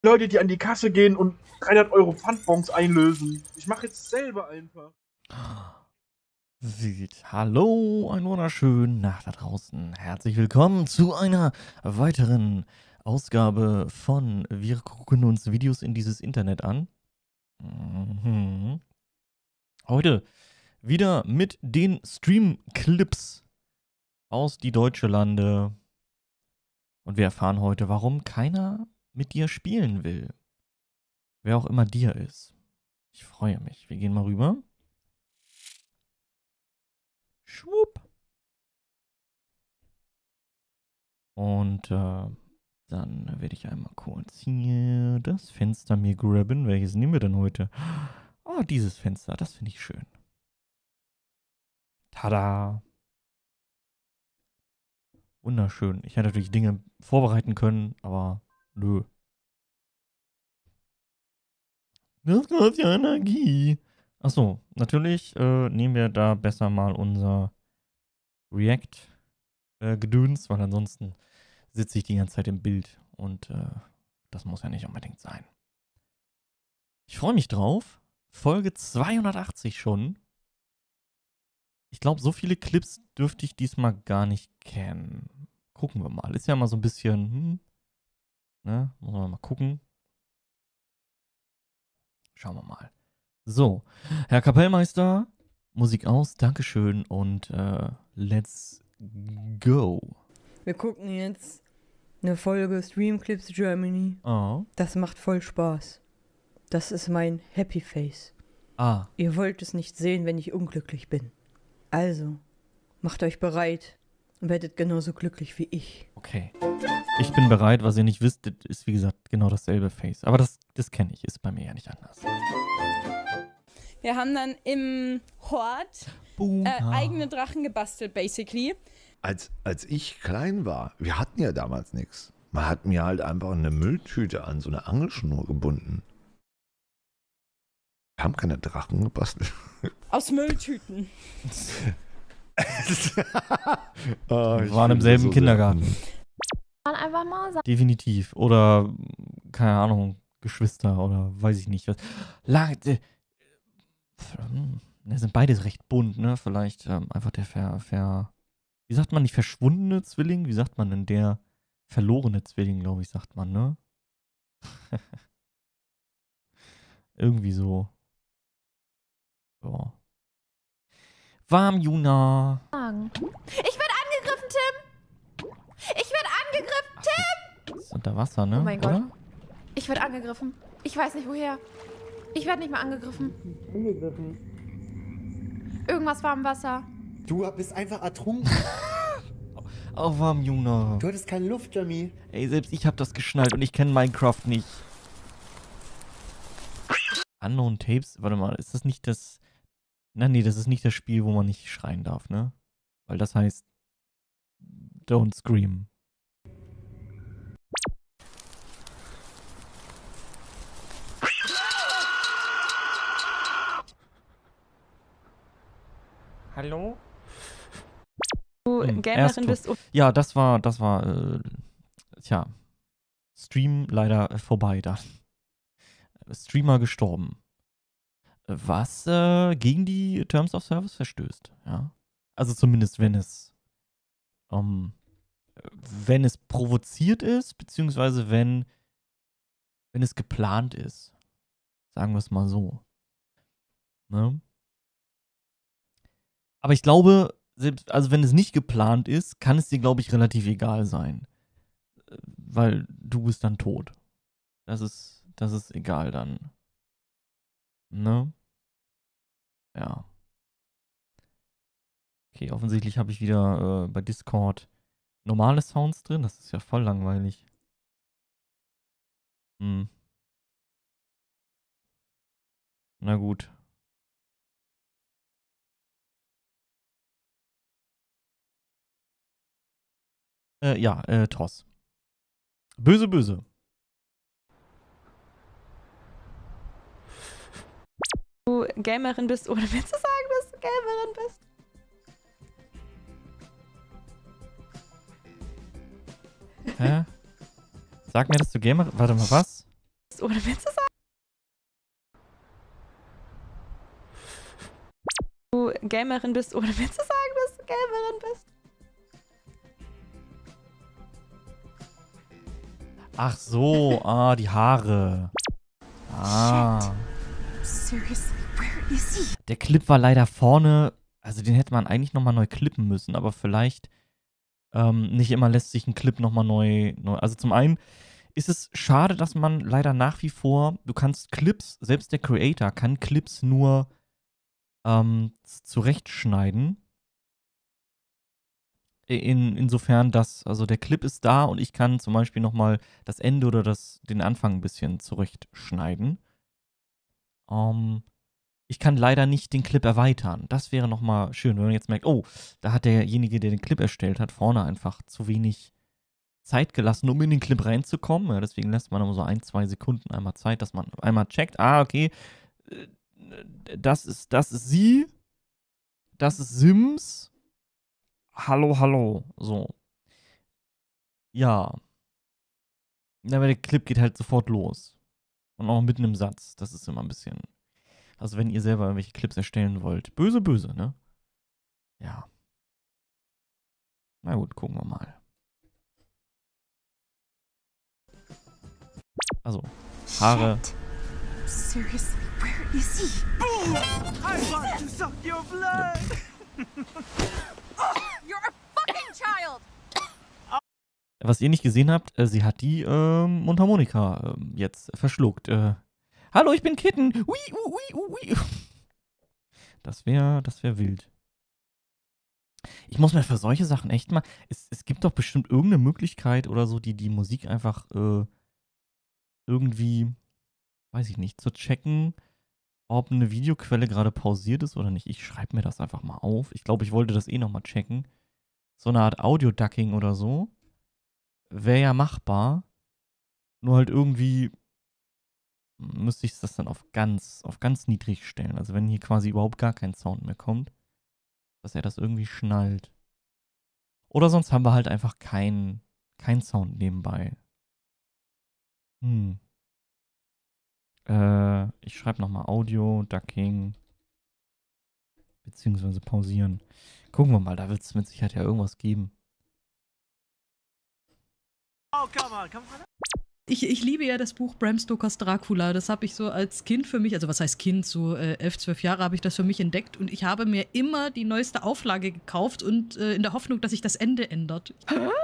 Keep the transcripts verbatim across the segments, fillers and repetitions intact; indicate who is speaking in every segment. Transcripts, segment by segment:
Speaker 1: Leute, die an die Kasse gehen und dreihundert Euro Pfandbons einlösen. Ich mache jetzt selber einfach.
Speaker 2: Sieht. Hallo, einen wunderschönen Nacht da draußen. Herzlich willkommen zu einer weiteren Ausgabe von Wir gucken uns Videos in dieses Internet an. Mhm. Heute wieder mit den Stream-Clips aus die Deutsche Lande. Und wir erfahren heute, warum keiner mit dir spielen will. Wer auch immer dir ist. Ich freue mich. Wir gehen mal rüber. Schwupp. Und äh, dann werde ich einmal kurz hier das Fenster mir grabben. Welches nehmen wir denn heute? Oh, dieses Fenster. Das finde ich schön. Tada. Wunderschön. Ich hätte natürlich Dinge vorbereiten können, aber nö. Das kostet ja Energie. Achso, natürlich äh, nehmen wir da besser mal unser React-Gedöns, äh, weil ansonsten sitze ich die ganze Zeit im Bild und äh, das muss ja nicht unbedingt sein. Ich freue mich drauf. Folge zweihundertachtzig schon. Ich glaube, so viele Clips dürfte ich diesmal gar nicht kennen. Gucken wir mal. Ist ja mal so ein bisschen, hm, ne? Muss man mal gucken. Schauen wir mal. So, Herr Kapellmeister, Musik aus, Dankeschön und äh, let's go.
Speaker 3: Wir gucken jetzt eine Folge Streamclips Germany.
Speaker 2: Oh.
Speaker 3: Das macht voll Spaß. Das ist mein Happy Face.
Speaker 2: Ah.
Speaker 3: Ihr wollt es nicht sehen, wenn ich unglücklich bin. Also, macht euch bereit und werdet genauso glücklich wie ich.
Speaker 2: Okay. Ich bin bereit. Was ihr nicht wisst, das ist wie gesagt genau dasselbe Face. Aber das, das kenne ich. Ist bei mir ja nicht anders.
Speaker 4: Wir haben dann im Hort
Speaker 2: Boom.
Speaker 4: äh, eigene Drachen gebastelt, basically.
Speaker 5: Als, als ich klein war, wir hatten ja damals nichts. Man hat mir halt einfach eine Mülltüte an so eine Angelschnur gebunden. Wir haben keine Drachen gebastelt.
Speaker 4: Aus Mülltüten.
Speaker 5: oh,
Speaker 2: Wir waren im selben
Speaker 5: so
Speaker 2: Kindergarten.
Speaker 6: Dann einfach mal sagen.
Speaker 2: Definitiv. Oder, keine Ahnung, Geschwister oder weiß ich nicht was. Lang, äh, ne, sind beides recht bunt, ne? Vielleicht ähm, einfach der ver, ver. Wie sagt man nicht verschwundene Zwilling? Wie sagt man denn der verlorene Zwilling, glaube ich, sagt man, ne? Irgendwie so. Ja. Warm, Juna.
Speaker 6: Ich werde angegriffen, Tim! Ich werde angegriffen, Tim!
Speaker 2: Das ist unter Wasser, ne?
Speaker 6: Oh mein Gott.
Speaker 2: Oder?
Speaker 6: Ich werde angegriffen. Ich weiß nicht woher. Ich werde nicht mehr angegriffen.
Speaker 7: Angegriffen.
Speaker 6: Irgendwas war im Wasser.
Speaker 7: Du bist einfach ertrunken.
Speaker 2: Oh, warm, Juna.
Speaker 7: Du hattest keine Luft, Jamie.
Speaker 2: Ey, selbst ich hab das geschnallt und ich kenne Minecraft nicht. Unknown Tapes? Warte mal, ist das nicht das... Na nee, das ist nicht das Spiel, wo man nicht schreien darf, ne? Weil das heißt... Don't Scream. Hallo?
Speaker 4: Du
Speaker 2: Hm,
Speaker 4: Gamerin
Speaker 2: erst
Speaker 4: bist.
Speaker 2: tot. Ja, das war, das war, äh, tja, Stream leider äh, vorbei dann. Streamer gestorben. Was äh, gegen die Terms of Service verstößt, ja. Also zumindest wenn es, ähm, wenn es provoziert ist, beziehungsweise wenn, wenn es geplant ist. Sagen wir es mal so. Ne? Aber ich glaube, selbst, also wenn es nicht geplant ist, kann es dir, glaube ich, relativ egal sein. Weil du bist dann tot. Das ist, das ist egal dann. Ne? Ja. Okay, offensichtlich habe ich wieder äh, bei Discord normale Sounds drin. Das ist ja voll langweilig. Hm. Na gut. Äh, ja, äh, Toss. Böse, böse.
Speaker 4: Du Gamerin bist, oder willst du sagen, dass du Gamerin bist?
Speaker 2: Hä? Sag mir, dass du Gamer... Warte mal, was?
Speaker 4: bist, ohne mir zu sagen, du Gamerin bist, ohne mir zu sagen, dass du Gamerin bist.
Speaker 2: Ach so, ah, die Haare. Ah.
Speaker 6: Seriously, where is he?
Speaker 2: Der Clip war leider vorne, also den hätte man eigentlich nochmal neu klippen müssen, aber vielleicht ähm, nicht immer lässt sich ein Clip nochmal neu, neu. Also zum einen ist es schade, dass man leider nach wie vor, du kannst Clips, selbst der Creator kann Clips nur ähm, zurechtschneiden. In, insofern, dass, also der Clip ist da und ich kann zum Beispiel nochmal das Ende oder das, den Anfang ein bisschen zurechtschneiden. Ähm, ich kann leider nicht den Clip erweitern. Das wäre nochmal schön, wenn man jetzt merkt, oh, da hat derjenige, der den Clip erstellt hat, vorne einfach zu wenig Zeit gelassen, um in den Clip reinzukommen. Ja, deswegen lässt man immer so ein, zwei Sekunden einmal Zeit, dass man einmal checkt, ah, okay, das ist, das ist sie, das ist Sims. Hallo, hallo. So. Ja. Ja, aber der Clip geht halt sofort los. Und auch mitten im Satz. Das ist immer ein bisschen. Also, wenn ihr selber irgendwelche Clips erstellen wollt. Böse, böse, ne? Ja. Na gut, gucken wir mal. Also, Haare.
Speaker 6: Shit. Seriously, where is he?
Speaker 8: I want to suck your blood!
Speaker 6: You're a fucking child!
Speaker 2: Was ihr nicht gesehen habt, äh, sie hat die ähm, Mundharmonika ähm, jetzt verschluckt. Äh, Hallo, ich bin Kitten. Ui, ui, ui, ui. Das wäre das wär wild. Ich muss mir für solche Sachen echt mal. Es, es gibt doch bestimmt irgendeine Möglichkeit oder so, die die Musik einfach äh, irgendwie, weiß ich nicht, zu checken, ob eine Videoquelle gerade pausiert ist oder nicht. Ich schreibe mir das einfach mal auf. Ich glaube, ich wollte das eh nochmal checken. So eine Art Audio-Ducking oder so wäre ja machbar. Nur halt irgendwie müsste ich das dann auf ganz, auf ganz niedrig stellen. Also wenn hier quasi überhaupt gar kein Sound mehr kommt, dass er das irgendwie schnallt. Oder sonst haben wir halt einfach keinen kein Sound nebenbei. Hm. Äh, ich schreibe nochmal Audio, Ducking, beziehungsweise pausieren. Gucken wir mal, da wird es mit Sicherheit ja irgendwas geben.
Speaker 8: Oh, come on, come on.
Speaker 9: Ich, ich liebe ja das Buch Bram Stokers Dracula. Das habe ich so als Kind für mich, also was heißt Kind, so äh, elf, zwölf Jahre habe ich das für mich entdeckt und ich habe mir immer die neueste Auflage gekauft und äh, in der Hoffnung, dass sich das Ende ändert.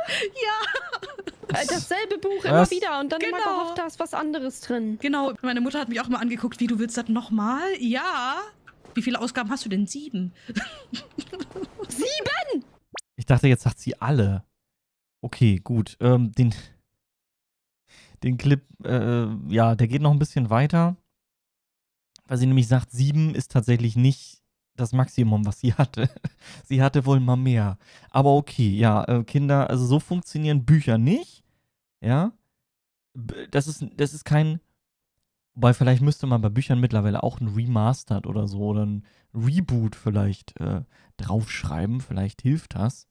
Speaker 9: Ja.
Speaker 4: Dasselbe Buch
Speaker 2: Was?
Speaker 4: immer wieder und dann
Speaker 9: Genau.
Speaker 4: immer gehofft, da ist was anderes drin.
Speaker 9: Genau, meine Mutter hat mich auch mal angeguckt, wie, du willst das nochmal? Ja. Wie viele Ausgaben hast du denn? Sieben.
Speaker 4: Sieben!
Speaker 2: Ich dachte, jetzt sagt sie alle. Okay, gut. Ähm, den, den Clip, äh, ja, der geht noch ein bisschen weiter. Weil sie nämlich sagt, sieben ist tatsächlich nicht das Maximum, was sie hatte. Sie hatte wohl mal mehr. Aber okay, ja, äh, Kinder, also so funktionieren Bücher nicht. Ja. B- Das ist, das ist kein. Wobei, vielleicht müsste man bei Büchern mittlerweile auch ein Remastered oder so oder ein Reboot vielleicht äh, draufschreiben. Vielleicht hilft das.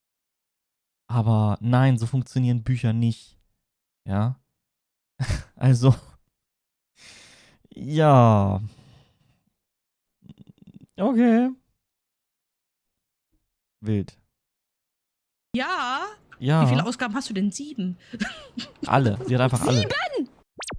Speaker 2: Aber nein, so funktionieren Bücher nicht. Ja. Also. Ja. Okay. Wild.
Speaker 9: Ja.
Speaker 2: Ja.
Speaker 9: Wie viele Ausgaben hast du denn? Sieben.
Speaker 2: Alle. Sie hat einfach alle.
Speaker 4: Sieben!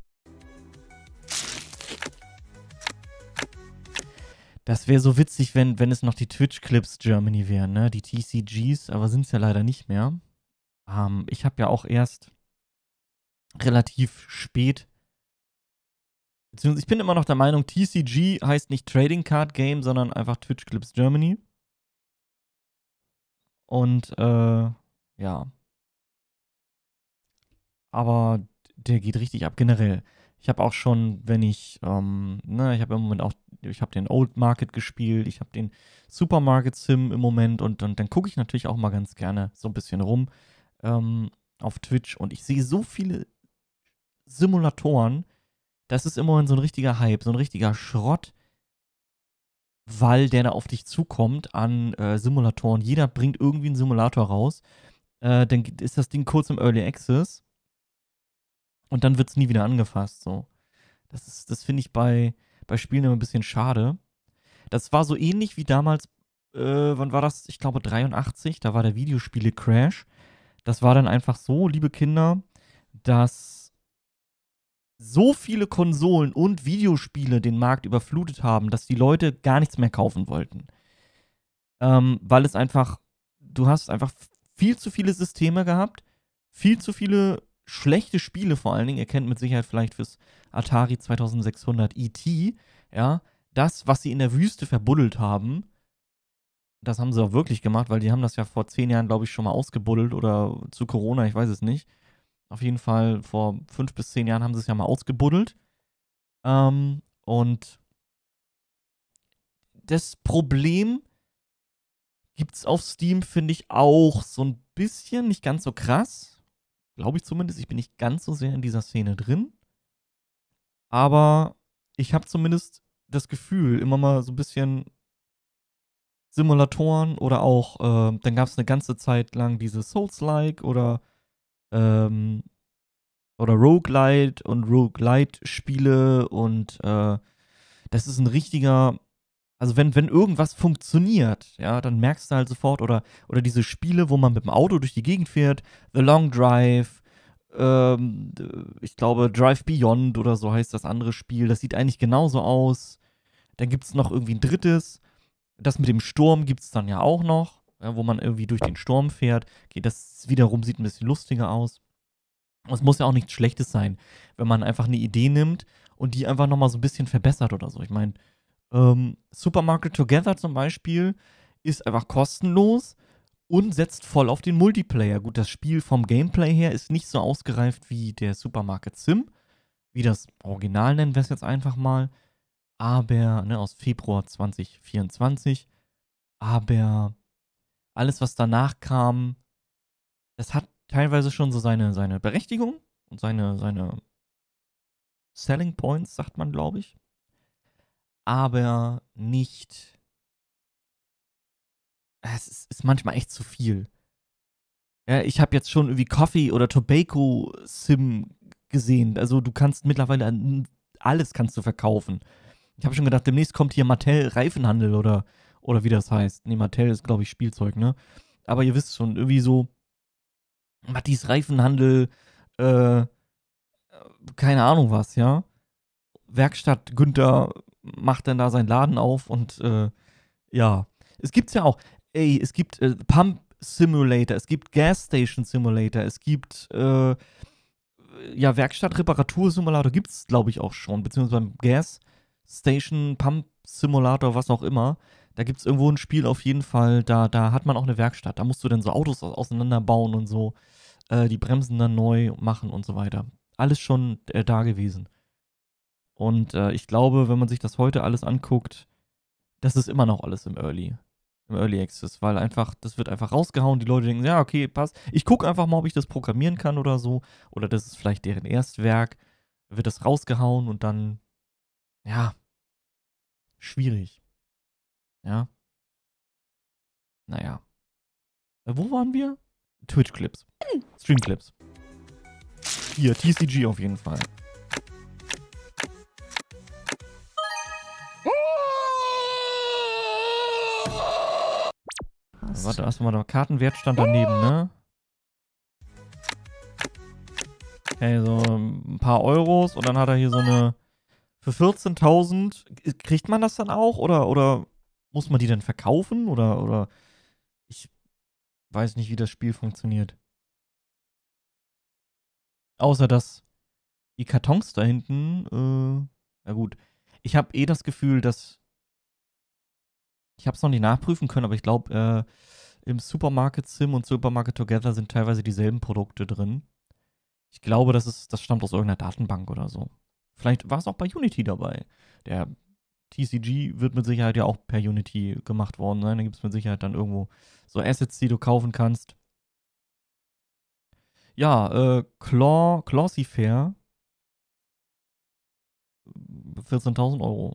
Speaker 2: Das wäre so witzig, wenn, wenn es noch die Twitch-Clips Germany wären, ne? Die T C Gs, aber sind es ja leider nicht mehr. Ähm, ich habe ja auch erst relativ spät, beziehungsweise ich bin immer noch der Meinung, T C G heißt nicht Trading Card Game, sondern einfach Twitch Clips Germany. Und, äh, ja. Aber der geht richtig ab, generell. Ich habe auch schon, wenn ich, ähm, ne, ich habe im Moment auch, ich habe den Old Market gespielt, ich habe den Supermarket Sim im Moment und, und dann gucke ich natürlich auch mal ganz gerne so ein bisschen rum ähm, auf Twitch und ich sehe so viele Simulatoren, das ist immerhin so ein richtiger Hype, so ein richtiger Schrott, weil der da auf dich zukommt an äh, Simulatoren. Jeder bringt irgendwie einen Simulator raus. Äh, dann ist das Ding kurz im Early Access. und dann wird es nie wieder angefasst. So. Das ist, das finde ich bei, bei Spielen immer ein bisschen schade. Das war so ähnlich wie damals, äh, wann war das? Ich glaube dreiundachtzig, da war der Videospiele-Crash. Das war dann einfach so, liebe Kinder, dass so viele Konsolen und Videospiele den Markt überflutet haben, dass die Leute gar nichts mehr kaufen wollten. Ähm, weil es einfach, du hast einfach viel zu viele Systeme gehabt, viel zu viele schlechte Spiele vor allen Dingen. Ihr kennt mit Sicherheit vielleicht fürs Atari zweitausendsechshundert E T, ja, das, was sie in der Wüste verbuddelt haben, das haben sie auch wirklich gemacht, weil die haben das ja vor zehn Jahren, glaube ich, schon mal ausgebuddelt oder zu Corona, ich weiß es nicht. Auf jeden Fall vor fünf bis zehn Jahren haben sie es ja mal ausgebuddelt. Ähm, und das Problem gibt es auf Steam, finde ich, auch so ein bisschen, nicht ganz so krass. Glaube ich zumindest. Ich bin nicht ganz so sehr in dieser Szene drin. Aber ich habe zumindest das Gefühl, immer mal so ein bisschen Simulatoren oder auch, äh, dann gab es eine ganze Zeit lang diese Souls-like oder ähm, oder Roguelite und Roguelite-Spiele und äh, das ist ein richtiger, also wenn, wenn irgendwas funktioniert, ja, dann merkst du halt sofort, oder, oder diese Spiele, wo man mit dem Auto durch die Gegend fährt, The Long Drive, ähm, ich glaube Drive Beyond oder so heißt das andere Spiel, das sieht eigentlich genauso aus. Dann gibt es noch irgendwie ein drittes, das mit dem Sturm gibt es dann ja auch noch, ja, wo man irgendwie durch den Sturm fährt. Okay, das wiederum sieht ein bisschen lustiger aus. Es muss ja auch nichts Schlechtes sein, wenn man einfach eine Idee nimmt und die einfach nochmal so ein bisschen verbessert oder so. Ich meine, ähm, Super Market Together zum Beispiel ist einfach kostenlos und setzt voll auf den Multiplayer. Gut, das Spiel vom Gameplay her ist nicht so ausgereift wie der Super Market Sim, wie das Original nennen wir es jetzt einfach mal, aber, ne, aus Februar zwanzig vierundzwanzig, aber alles, was danach kam, das hat teilweise schon so seine, seine Berechtigung und seine, seine Selling Points, sagt man, glaube ich. Aber nicht. Es ist, ist manchmal echt zu viel. Ja, ich habe jetzt schon irgendwie Coffee oder Tobacco Sim gesehen. Also du kannst mittlerweile alles kannst du verkaufen. Ich habe schon gedacht, demnächst kommt hier Mattel Reifenhandel oder, oder wie das heißt. Nee, Mattel ist, glaube ich, Spielzeug, ne? Aber ihr wisst schon, irgendwie so Mattis Reifenhandel, äh, keine Ahnung was, ja. Werkstatt Günther macht dann da seinen Laden auf und äh, ja. Es gibt's ja auch, ey, es gibt äh, Pump Simulator, es gibt Gas Station Simulator, es gibt äh, ja, Werkstatt-Reparatur-Simulator gibt's, glaube ich, auch schon, beziehungsweise beim Gas Station Pump Simulator, was auch immer. Da gibt es irgendwo ein Spiel auf jeden Fall, da, da hat man auch eine Werkstatt. Da musst du dann so Autos auseinanderbauen und so, äh, die Bremsen dann neu machen und so weiter. Alles schon äh, da gewesen. Und äh, ich glaube, wenn man sich das heute alles anguckt, das ist immer noch alles im Early, im Early Access, weil einfach, das wird einfach rausgehauen, die Leute denken, ja, okay, passt. Ich gucke einfach mal, ob ich das programmieren kann oder so. Oder das ist vielleicht deren Erstwerk. Wird das rausgehauen und dann, ja, schwierig. Ja. Naja. Äh, wo waren wir? Twitch-Clips. Stream-Clips. Hier, T C G auf jeden Fall. Warte, erstmal der Kartenwertstand daneben, ne? Okay, so ein paar Euros und dann hat er hier so eine. Für vierzehntausend, kriegt man das dann auch? Oder, oder muss man die dann verkaufen? Oder, oder ich weiß nicht, wie das Spiel funktioniert. Außer, dass die Kartons da hinten, äh, na gut. Ich habe eh das Gefühl, dass ich habe es noch nicht nachprüfen können, aber ich glaube, äh, im Supermarket Sim und Supermarket Together sind teilweise dieselben Produkte drin. Ich glaube, das ist, das stammt aus irgendeiner Datenbank oder so. Vielleicht war es auch bei Unity dabei. Der T C G wird mit Sicherheit ja auch per Unity gemacht worden sein. Da gibt es mit Sicherheit dann irgendwo so Assets, die du kaufen kannst. Ja, äh, Claw, Clawsifair. vierzehntausend Euro.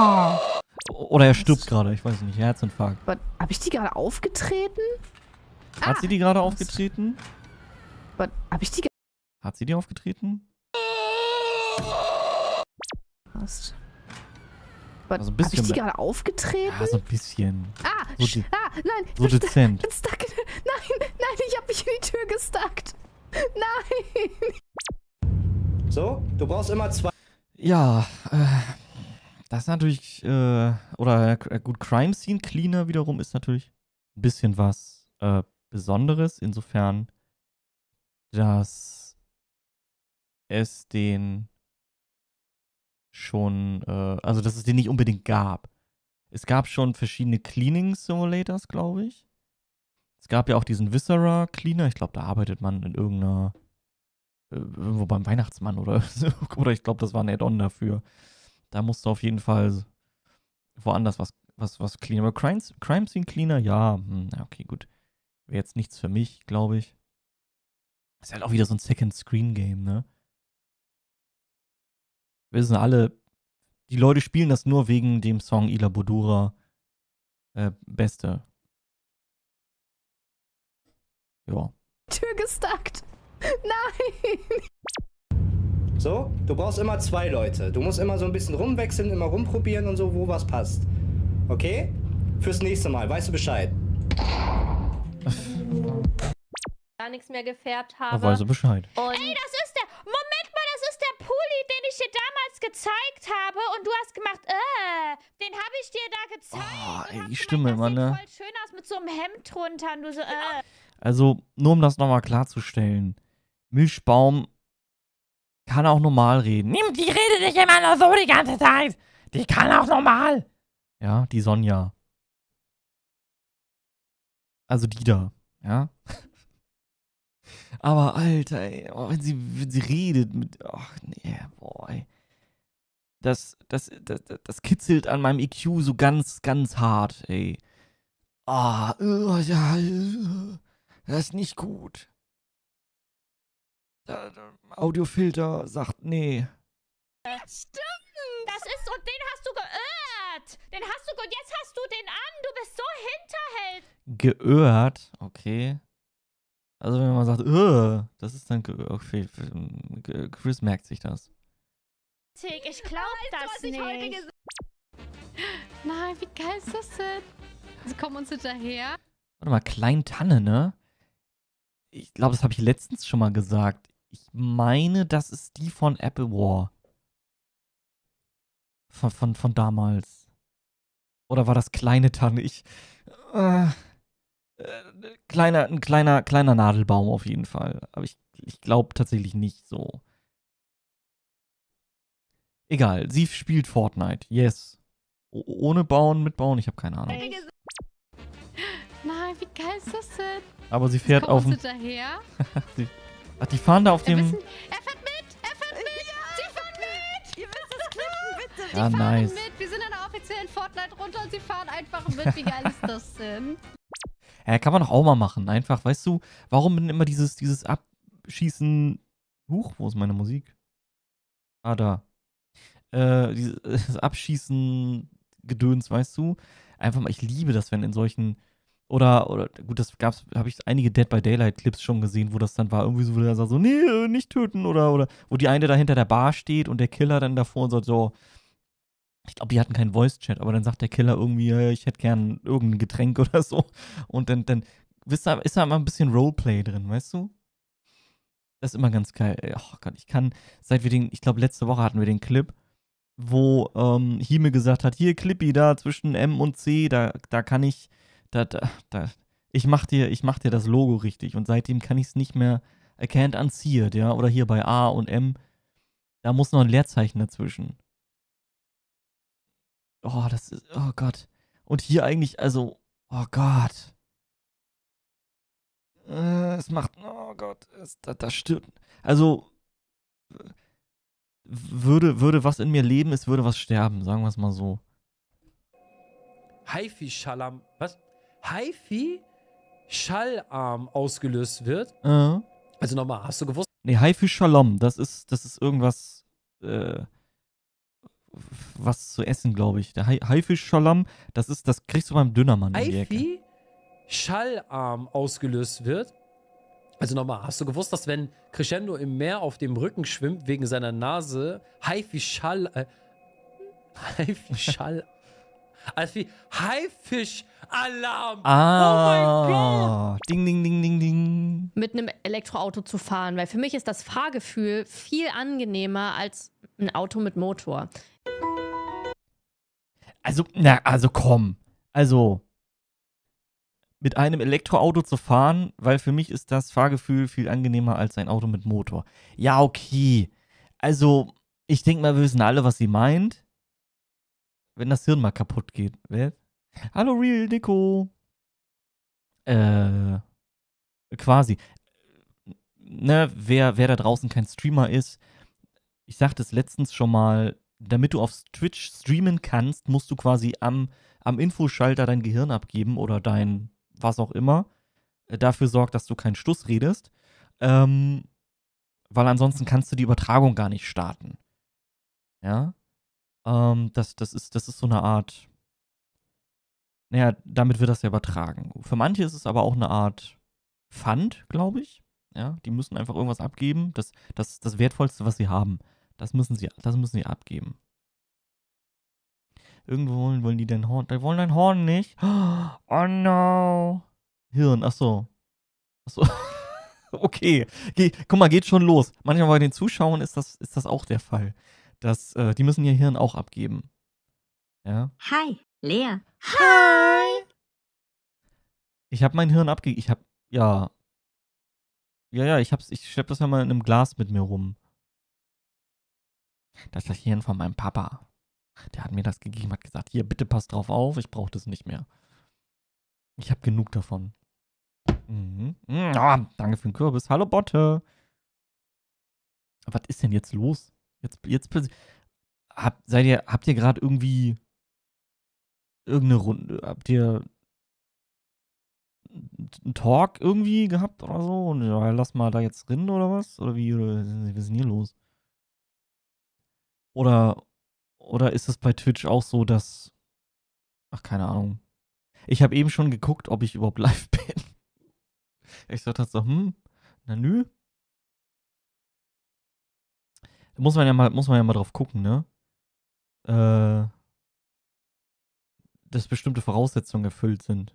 Speaker 2: Oder er stirbt gerade, ich weiß nicht, Herzinfarkt.
Speaker 6: Habe ich die gerade aufgetreten?
Speaker 2: Hat
Speaker 4: Ah,
Speaker 2: sie die gerade
Speaker 4: was?
Speaker 2: aufgetreten?
Speaker 4: Was, hab ich die
Speaker 2: Hat sie die aufgetreten?
Speaker 4: gehasst? Was,
Speaker 2: Also ein
Speaker 4: hab ich
Speaker 2: bisschen
Speaker 4: die
Speaker 2: mehr.
Speaker 4: gerade aufgetreten?
Speaker 2: Ja, so ein bisschen.
Speaker 4: Ah,
Speaker 2: So
Speaker 4: sch-
Speaker 2: de-
Speaker 4: ah, nein, ich
Speaker 2: So
Speaker 4: bin, stu-
Speaker 2: dezent.
Speaker 4: bin stuck. Nein, nein, ich hab mich in die Tür gestuckt. Nein.
Speaker 7: So, du brauchst immer zwei.
Speaker 2: Ja, äh, das ist natürlich, äh, oder äh, gut, Crime Scene Cleaner wiederum ist natürlich ein bisschen was äh, Besonderes, insofern, dass es den schon, äh, also dass es den nicht unbedingt gab. Es gab schon verschiedene Cleaning Simulators, glaube ich. Es gab ja auch diesen Viscera Cleaner, ich glaube, da arbeitet man in irgendeiner, äh, irgendwo beim Weihnachtsmann oder so, oder ich glaube, das war ein Add-on dafür. Da musste auf jeden Fall woanders was, was, was cleanen. Aber Crime, Crime Scene Cleaner, ja, hm, ja, okay, gut. Wäre jetzt nichts für mich, glaube ich. Ist halt auch wieder so ein Second Screen Game, ne? Wir wissen alle, die Leute spielen das nur wegen dem Song Ila Bodura äh, Beste. Ja.
Speaker 4: Tür gestuckt. Nein.
Speaker 7: So, du brauchst immer zwei Leute. Du musst immer so ein bisschen rumwechseln, immer rumprobieren und so, wo was passt. Okay? Fürs nächste Mal, weißt du Bescheid?
Speaker 6: Gar nichts mehr gefärbt
Speaker 2: Da
Speaker 6: habe.
Speaker 2: weiß er Bescheid.
Speaker 6: Und Ey, das ist der. Moment mal, das ist der Pulli, den ich dir damals gezeigt habe. Und du hast gemacht, äh, den habe ich dir da gezeigt.
Speaker 2: Oh,
Speaker 6: und
Speaker 2: ey,
Speaker 6: hab
Speaker 2: die
Speaker 6: gemeint,
Speaker 2: Stimme,
Speaker 6: das
Speaker 2: Mann,
Speaker 6: sieht
Speaker 2: ne?
Speaker 6: voll schön aus mit so einem Hemd drunter. Und du so, äh.
Speaker 2: Also, nur um das nochmal klarzustellen. Milchbaum kann auch normal reden. Nimm, die redet nicht immer nur so die ganze Zeit. Die kann auch normal. Ja, die Sonja. Also die da, ja. Aber Alter, ey, oh, wenn sie, wenn sie redet mit, ach nee, boah, ey. Das, das, das, das kitzelt an meinem E Q so ganz, ganz hart, ey. Ah, oh, ja, das ist nicht gut. Der, der Audiofilter sagt, nee.
Speaker 6: Stimmt. Das ist, und den hast du geirrt. Den hast du, und jetzt hast du den an. Du bist so hinterhältig.
Speaker 2: Geirrt, okay. Also wenn man sagt, äh, das ist dann, ge- okay, Chris merkt sich das.
Speaker 6: Ich glaub das nicht.
Speaker 4: Nein, wie geil ist das denn? Sie kommen uns hinterher.
Speaker 2: Warte mal, Kleintanne, ne? Ich glaube, das habe ich letztens schon mal gesagt. Ich meine, das ist die von Apple War. Von, von, von damals. Oder war das kleine Tanne? Ich. Äh, äh, kleiner, ein kleiner, kleiner Nadelbaum auf jeden Fall. Aber ich, ich glaube tatsächlich nicht so. Egal, sie spielt Fortnite. Yes. O ohne Bauen, mit Bauen, ich habe keine Ahnung.
Speaker 4: Nein, wie geil ist das denn?
Speaker 2: Aber sie
Speaker 4: Sie
Speaker 2: fährt
Speaker 4: kommen
Speaker 2: auf
Speaker 4: uns
Speaker 2: dem.
Speaker 4: hinterher.
Speaker 2: sie, ach, die fahren da auf
Speaker 4: Wir
Speaker 2: dem.
Speaker 4: wissen, er fährt mit! Er fährt mit! Sie fahren mit! Ihr müsst es klippen, bitte!
Speaker 2: Ja,
Speaker 4: Sie fahren
Speaker 2: nice.
Speaker 4: mit! Wir sind in der offiziellen Fortnite runter und sie fahren einfach mit. Wie geil ist das denn?
Speaker 2: Ja, kann man doch auch mal machen. Einfach, weißt du, warum denn immer dieses, dieses Abschießen. Huch, wo ist meine Musik? Ah, da. Äh, dieses Abschießen Gedöns, weißt du? Einfach mal, ich liebe das, wenn in solchen. Oder, oder, gut, das gab's, habe ich einige Dead by Daylight Clips schon gesehen, wo das dann war, irgendwie so, wo der sagt so, nee, nicht töten, oder, oder, wo die eine da hinter der Bar steht und der Killer dann davor und sagt so, ich glaube, die hatten keinen Voice-Chat, aber dann sagt der Killer irgendwie, ja, ich hätte gern irgendein Getränk oder so. Und dann, dann wisst ihr, ist da immer ein bisschen Roleplay drin, weißt du? Das ist immer ganz geil. Ey, oh Gott, ich kann, seit wir den, ich glaube, letzte Woche hatten wir den Clip, wo ähm, Hime gesagt hat, hier, Clippy, da zwischen M und C, da, da kann ich, da, da, da, ich mach dir, ich mach dir das Logo richtig. Und seitdem kann ich es nicht mehr, I can't unsee it, ja, oder hier bei A und M, da muss noch ein Leerzeichen dazwischen. Oh, das ist, oh Gott. Und hier eigentlich, also, oh Gott. Äh, es macht, oh Gott, es, das, das stimmt. Also, würde, würde was in mir leben, es würde was sterben, sagen wir es mal so.
Speaker 10: Hi-Fi-Schallarm, was? Hi-Fi-Schallarm ausgelöst wird.
Speaker 2: Äh.
Speaker 10: Also nochmal, hast du gewusst?
Speaker 2: Nee, Haifisch Shalom, das ist, das ist irgendwas, äh, was zu essen, glaube ich. Der Hai- Haifisch Shalom, das ist, das kriegst du beim Dönermann um die Ecke.
Speaker 10: Schallarm ausgelöst wird. Also nochmal, hast du gewusst, dass wenn Crescendo im Meer auf dem Rücken schwimmt, wegen seiner Nase, Haifischall, äh, Haifischall, also wie Haifisch-Alarm.
Speaker 2: Ah,
Speaker 10: oh mein Gott.
Speaker 2: Ding, ding, ding, ding, ding.
Speaker 6: Mit einem Elektroauto zu fahren, weil für mich ist das Fahrgefühl viel angenehmer als ein Auto mit Motor.
Speaker 2: Also, na, also komm. Also, mit einem Elektroauto zu fahren, weil für mich ist das Fahrgefühl viel angenehmer als ein Auto mit Motor. Ja, okay. Also, ich denke mal, wir wissen alle, was sie meint. Wenn das Hirn mal kaputt geht. Wer? Hallo, Real Nico. Äh, quasi. Ne, wer, wer da draußen kein Streamer ist, ich sagte es letztens schon mal, damit du auf Twitch streamen kannst, musst du quasi am, am Infoschalter dein Gehirn abgeben oder dein was auch immer, äh, dafür sorgt, dass du keinen Stuss redest, ähm, weil ansonsten kannst du die Übertragung gar nicht starten. Ja, ähm, das, das, ist, das ist so eine Art, naja, damit wird das ja übertragen. Für manche ist es aber auch eine Art Pfand, glaube ich. Ja, die müssen einfach irgendwas abgeben, das, das, das Wertvollste, was sie haben. Das müssen sie, das müssen sie abgeben. Irgendwo wollen, wollen die dein Horn. Die wollen dein Horn nicht. Oh no. Hirn, achso. Achso. Okay. Ge Guck mal, geht schon los. Manchmal bei den Zuschauern ist das, ist das auch der Fall. Das, äh, die müssen ihr Hirn auch abgeben. Ja.
Speaker 11: Hi, Lea.
Speaker 2: Hi. Ich habe mein Hirn abgegeben. Ich habe, ja. Ja, ja, ich hab's, ich schlepp das ja mal in einem Glas mit mir rum. Das ist das Hirn von meinem Papa. Der hat mir das gegeben, hat gesagt, hier, bitte passt drauf auf, ich brauche das nicht mehr. Ich habe genug davon. Mhm. Mhm. Oh, danke für den Kürbis. Hallo, Botte. Was ist denn jetzt los? Jetzt, jetzt plötzlich. Hab, seid ihr, habt ihr gerade irgendwie irgendeine Runde, habt ihr einen Talk irgendwie gehabt oder so? Und ja, lass mal da jetzt rennen oder was? Oder wie? Oder, was ist denn hier los? Oder, oder ist es bei Twitch auch so, dass, ach, keine Ahnung. Ich habe eben schon geguckt, ob ich überhaupt live bin. Ich dachte so, hm, na nü. Da muss man ja mal, muss man ja mal drauf gucken, ne? Äh, dass bestimmte Voraussetzungen erfüllt sind.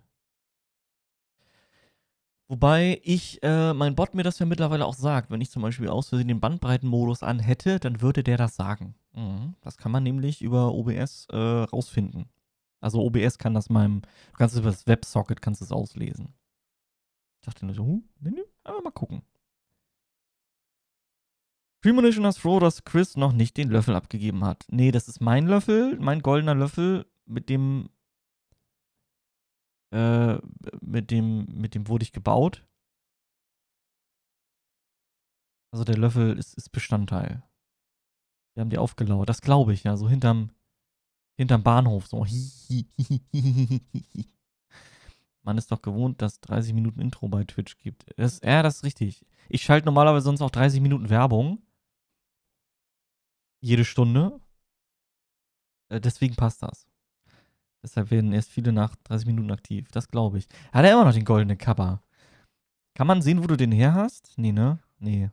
Speaker 2: Wobei ich, äh, mein Bot mir das ja mittlerweile auch sagt. Wenn ich zum Beispiel aus Versehen den Bandbreitenmodus an hätte, dann würde der das sagen. Mhm. Das kann man nämlich über O B S äh, rausfinden. Also O B S kann das meinem, du kannst es über das WebSocket kannst es auslesen. Ich dachte nur so, huh, ne, ne, aber mal gucken. Premonition ist froh, dass Chris noch nicht den Löffel abgegeben hat. Nee, das ist mein Löffel, mein goldener Löffel, mit dem Äh, mit dem, mit dem wurde ich gebaut. Also der Löffel ist, ist Bestandteil. Wir haben die aufgelauert. Das glaube ich, ja. So hinterm, hinterm Bahnhof. So. Man ist doch gewohnt, dass dreißig Minuten Intro bei Twitch gibt. Das, ja, das ist richtig. Ich schalte normalerweise sonst auch dreißig Minuten Werbung. Jede Stunde. Äh, deswegen passt das. Deshalb werden erst viele nach dreißig Minuten aktiv. Das glaube ich. Hat er immer noch den goldenen Kappa? Kann man sehen, wo du den her hast? Nee, ne? Nee.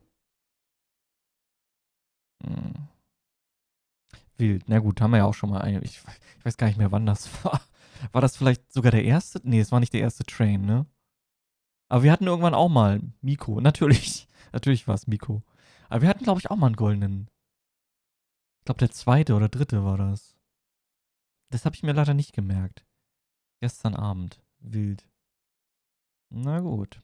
Speaker 2: Hm. Wild. Na gut, haben wir ja auch schon mal einen. Ich, ich weiß gar nicht mehr, wann das war. War das vielleicht sogar der erste? Nee, es war nicht der erste Train, ne? Aber wir hatten irgendwann auch mal Miko. Natürlich. Natürlich war es Miko. Aber wir hatten, glaube ich, auch mal einen goldenen. Ich glaube, der zweite oder dritte war das. Das habe ich mir leider nicht gemerkt. Gestern Abend. Wild. Na gut.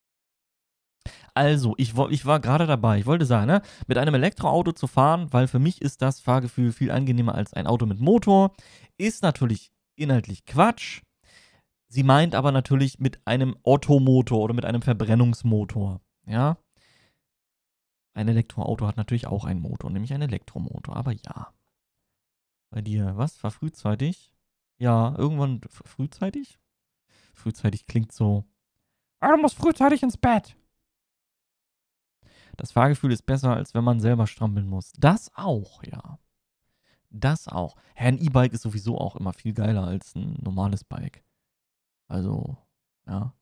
Speaker 2: Also, ich, ich war gerade dabei. Ich wollte sagen, ne, mit einem Elektroauto zu fahren, weil für mich ist das Fahrgefühl viel angenehmer als ein Auto mit Motor. Ist natürlich inhaltlich Quatsch. Sie meint aber natürlich mit einem Ottomotor oder mit einem Verbrennungsmotor. Ja. Ein Elektroauto hat natürlich auch einen Motor, nämlich einen Elektromotor. Aber ja. Bei dir, was? War frühzeitig? Ja, irgendwann frühzeitig? Frühzeitig klingt so. Ah, du musst frühzeitig ins Bett. Das Fahrgefühl ist besser, als wenn man selber strampeln muss. Das auch, ja. Das auch. Hä, ein E-Bike ist sowieso auch immer viel geiler als ein normales Bike. Also, Ja.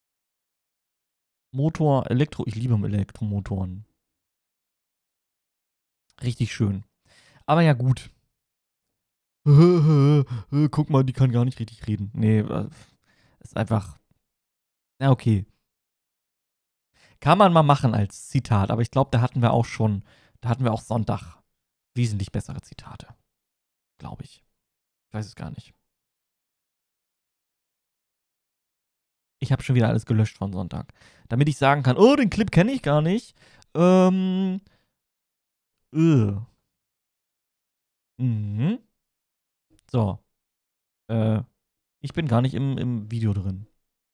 Speaker 2: Motor, Elektro, ich liebe Elektromotoren. Richtig schön. Aber ja, gut. Guck mal, die kann gar nicht richtig reden. Nee, ist einfach. Ja, okay. Kann man mal machen als Zitat, aber ich glaube, da hatten wir auch schon, da hatten wir auch Sonntag wesentlich bessere Zitate. Glaube ich. Ich weiß es gar nicht. Ich habe schon wieder alles gelöscht von Sonntag. Damit ich sagen kann, oh, den Clip kenne ich gar nicht. Ähm. Äh. Mhm. So. Äh. Ich bin gar nicht im, im Video drin.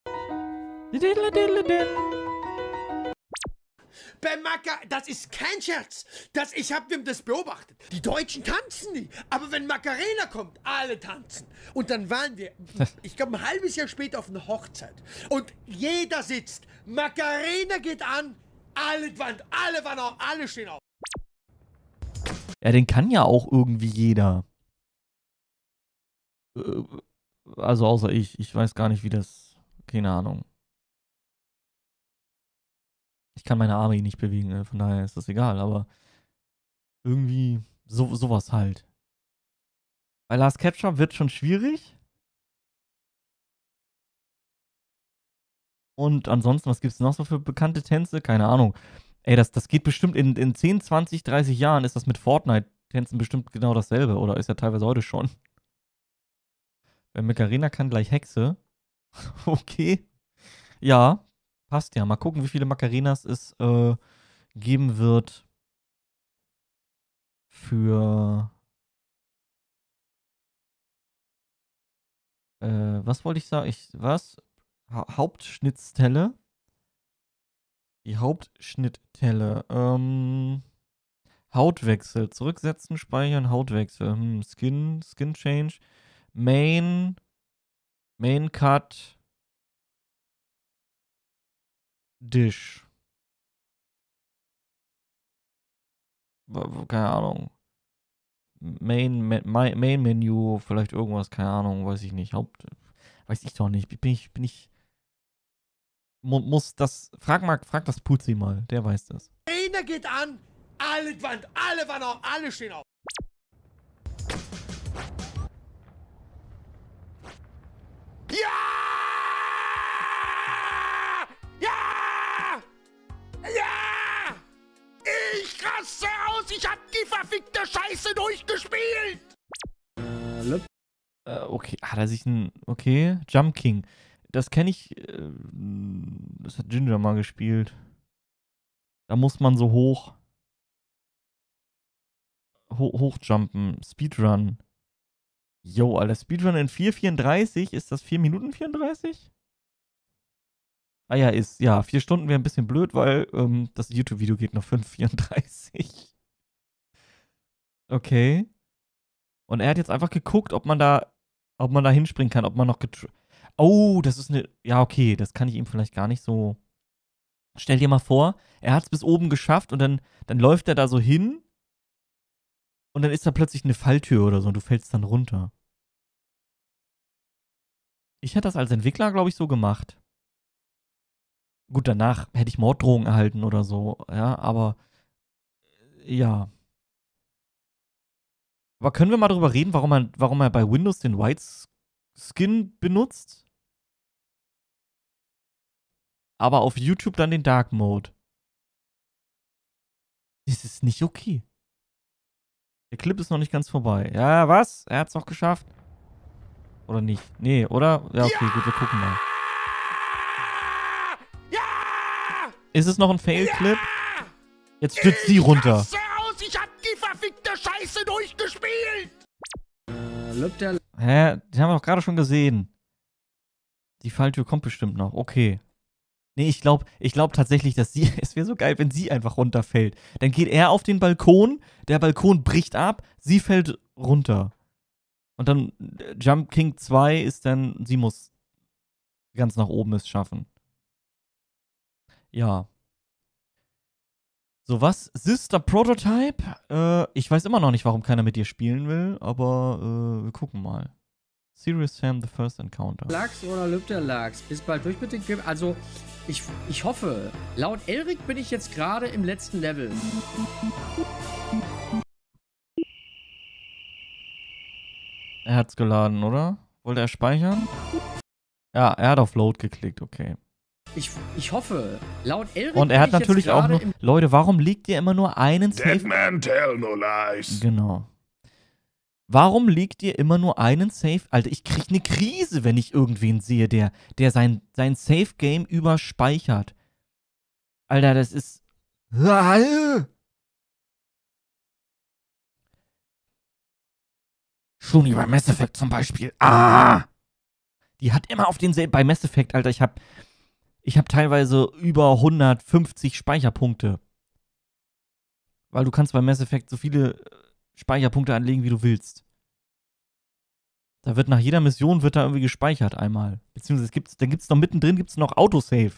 Speaker 11: Beim Maca, das ist kein Scherz. Das, ich habe das beobachtet. Die Deutschen tanzen nie. Aber wenn Macarena kommt, alle tanzen. Und dann waren wir, ich glaube, ein halbes Jahr später auf einer Hochzeit. Und jeder sitzt. Macarena geht an. Alle waren, alle waren auf, alle stehen auf.
Speaker 2: Ja, den kann ja auch irgendwie jeder. Äh, Also außer ich. Ich weiß gar nicht, wie das. Keine Ahnung. Ich kann meine Arme nicht bewegen, von daher ist das egal, aber irgendwie so, sowas halt. Bei Last Ketchup wird schon schwierig. Und ansonsten, was gibt es noch so für bekannte Tänze? Keine Ahnung. Ey, das, das geht bestimmt in, in zehn, zwanzig, dreißig Jahren ist das mit Fortnite-Tänzen bestimmt genau dasselbe. Oder ist ja teilweise heute schon. Wenn Macarena kann, gleich Hexe. Okay. Ja. Passt ja. Mal gucken, wie viele Macarenas es äh, geben wird für äh, was wollte ich sagen? Ich, was? Ha Hauptschnittstelle? Die Hauptschnittstelle. Ähm, Hautwechsel. Zurücksetzen, speichern, Hautwechsel. Hm, Skin, Skin Change. Main. Main Cut. Dish. Keine Ahnung. Main, Main, Main Menu, vielleicht irgendwas, keine Ahnung, weiß ich nicht. Haupt, weiß ich doch nicht. Bin ich, bin ich. Muss das. Frag mal, frag das Putzi mal, der weiß das.
Speaker 11: Einer geht an, alle waren, alle waren auf, alle stehen auf. Ja! Ja! Ja! Ich raste aus! Ich hab die verfickte Scheiße durchgespielt!
Speaker 2: Äh, okay, hat er sich ein. Okay, Jump King. Das kenne ich. Äh, das hat Ginger mal gespielt. Da muss man so hoch. Ho hochjumpen. Speedrun. Yo, Alter, Speedrun in vier vierunddreißig? Ist das vier Minuten vierunddreißig? Ah ja, ist, ja, vier Stunden wäre ein bisschen blöd, weil ähm, das YouTube-Video geht noch fünf vierunddreißig. Okay. Und er hat jetzt einfach geguckt, ob man da, ob man da hinspringen kann, ob man noch getr Oh, das ist eine, ja, okay, das kann ich ihm vielleicht gar nicht so. Stell dir mal vor, er hat es bis oben geschafft und dann, dann läuft er da so hin und dann ist da plötzlich eine Falltür oder so und du fällst dann runter. Ich hätte das als Entwickler, glaube ich, so gemacht. Gut, danach hätte ich Morddrohungen erhalten oder so, ja, aber ja. Aber können wir mal darüber reden, warum er, warum er bei Windows den White Skin benutzt? Aber auf YouTube dann den Dark Mode. Das ist nicht okay. Der Clip ist noch nicht ganz vorbei. Ja, was? Er hat's noch geschafft? Oder nicht? Nee, oder? Ja, okay, gut, wir gucken mal. Ist es noch ein Fail-Clip? Jetzt stürzt sie runter.
Speaker 11: Raste aus! Ich hab die verfickte Scheiße durchgespielt!
Speaker 2: Hä? Den haben wir doch gerade schon gesehen. Die Falltür kommt bestimmt noch. Okay. Nee, ich glaube ich glaub tatsächlich, dass sie, es wäre so geil, wenn sie einfach runterfällt. Dann geht er auf den Balkon, der Balkon bricht ab, sie fällt runter. Und dann Jump King zwei ist dann, sie muss ganz nach oben es schaffen. Ja. So, was? Sister Prototype? Äh, ich weiß immer noch nicht, warum keiner mit dir spielen will, aber äh, wir gucken mal. Serious Sam, The First Encounter.
Speaker 12: Lachs oder Lübter Lachs. Ist bald durch mit dem Game. Also, ich, ich hoffe, laut Elric bin ich jetzt gerade im letzten Level.
Speaker 2: Er hat's geladen, oder? Wollte er speichern? Ja, er hat auf Load geklickt, okay.
Speaker 12: Ich, ich hoffe, laut Elric
Speaker 2: Und er hat
Speaker 12: bin ich
Speaker 2: natürlich
Speaker 12: jetzt
Speaker 2: auch
Speaker 12: gerade
Speaker 2: nur...
Speaker 12: im
Speaker 2: Leute, warum legt ihr immer nur einen Safe...
Speaker 5: Dead man tell no lies.
Speaker 2: Genau. Warum legt ihr immer nur einen Safe... Alter, ich krieg eine Krise, wenn ich irgendwen sehe, der, der sein, sein Safe-Game überspeichert. Alter, das ist... Schon über Mass Effect zum Beispiel. Ah! Die hat immer auf den selben... Bei Mass Effect, Alter, ich hab... Ich hab teilweise über hundertfünfzig Speicherpunkte. Weil du kannst bei Mass Effect so viele Speicherpunkte anlegen, wie du willst. Da wird nach jeder Mission wird da irgendwie gespeichert einmal. Beziehungsweise es gibt's, dann gibt's noch mittendrin gibt's noch Autosave.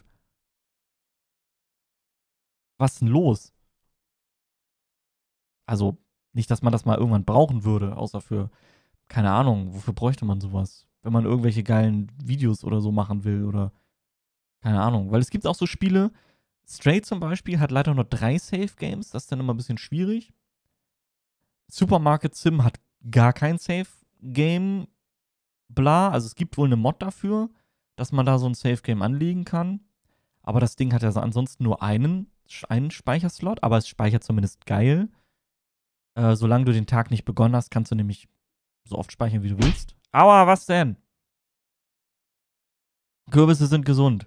Speaker 2: Was ist denn los? Also, nicht, dass man das mal irgendwann brauchen würde, außer für, keine Ahnung, wofür bräuchte man sowas? Wenn man irgendwelche geilen Videos oder so machen will oder keine Ahnung. Weil es gibt auch so Spiele, Stray zum Beispiel hat leider nur drei Save-Games, das ist dann immer ein bisschen schwierig. Supermarket Sim hat gar kein Save-Game, bla. Also es gibt wohl eine Mod dafür, dass man da so ein Save-Game anlegen kann. Aber das Ding hat ja ansonsten nur einen, einen Speicherslot, aber es speichert zumindest geil. Äh, solange du den Tag nicht begonnen hast, kannst du nämlich so oft speichern, wie du willst. Aua, was denn? Kürbisse sind gesund.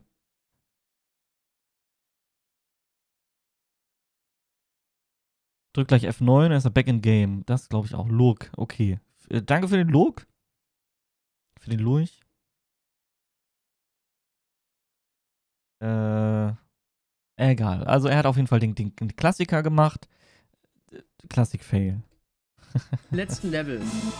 Speaker 2: Drück gleich F neun, er ist back in game. Das glaube ich auch. Look, okay. Äh, danke für den Look. Für den Lurch. Äh, egal. Also er hat auf jeden Fall den, den, den Klassiker gemacht. Klassik-Fail.
Speaker 12: letzten Level.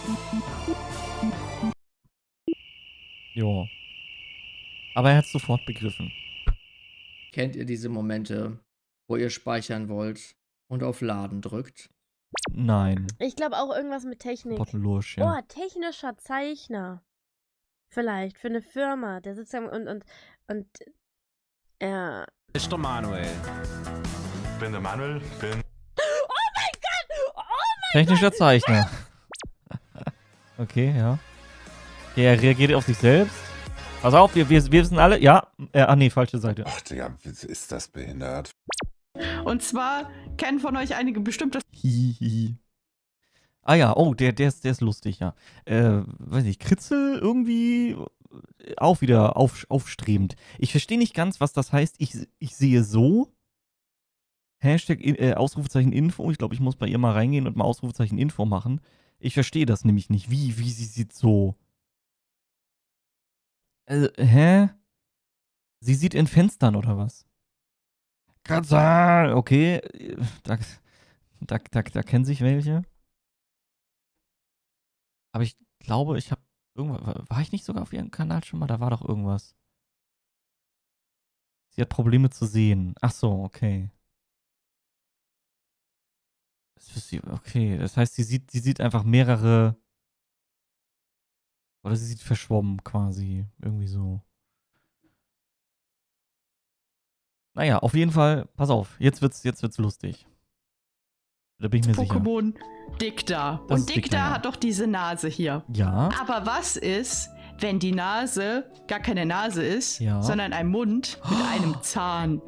Speaker 2: Jo. Aber er hat es sofort begriffen.
Speaker 12: Kennt ihr diese Momente, wo ihr speichern wollt und auf Laden drückt?
Speaker 2: Nein.
Speaker 13: Ich glaube auch irgendwas mit Technik.
Speaker 2: Pottenlursch, ja.
Speaker 13: Oh, technischer Zeichner. Vielleicht, für eine Firma. Der sitzt da und, und, und, er...
Speaker 14: Ich bin Manuel.
Speaker 15: Ich bin der Manuel, bin...
Speaker 13: Oh mein Gott! Oh mein
Speaker 2: Technischer
Speaker 13: Gott!
Speaker 2: Zeichner. Okay, ja. Okay, er reagiert auf sich selbst. Pass auf, wir, wir, wir wissen alle... Ja, äh, ach nee, falsche Seite.
Speaker 15: Ach, Digga, ist das behindert?
Speaker 16: Und zwar kennen von euch einige bestimmt das...
Speaker 2: Hihi. Ah ja, oh, der, der, ist, der ist lustig, ja. Äh, weiß nicht, Kritzel irgendwie auch wieder auf, aufstrebend. Ich verstehe nicht ganz, was das heißt. Ich, ich sehe so. Hashtag äh, Ausrufezeichen Info. Ich glaube, ich muss bei ihr mal reingehen und mal Ausrufezeichen Info machen. Ich verstehe das nämlich nicht. Wie, wie sie sieht so. Äh, hä? Sie sieht in Fenstern oder was? Kratzer! Okay. Da, da, da, da kennen sich welche. Aber ich glaube, ich habe irgendwas. War ich nicht sogar auf ihrem Kanal schon mal? Da war doch irgendwas. Sie hat Probleme zu sehen. Ach so, okay. Das ist sie, okay, das heißt, sie sieht, sie sieht einfach mehrere. Oder sie sieht verschwommen quasi. Irgendwie so. Naja, auf jeden Fall, pass auf, jetzt wird's, jetzt wird's lustig. Da bin ich mir sicher.
Speaker 16: Pokémon Dicta.
Speaker 2: Das
Speaker 16: Und
Speaker 2: ist
Speaker 16: Dicta
Speaker 2: Dicta, ja.
Speaker 16: hat doch diese Nase hier.
Speaker 2: Ja.
Speaker 16: Aber was ist, wenn die Nase gar keine Nase ist,
Speaker 2: Ja.
Speaker 16: sondern ein Mund mit einem Zahn?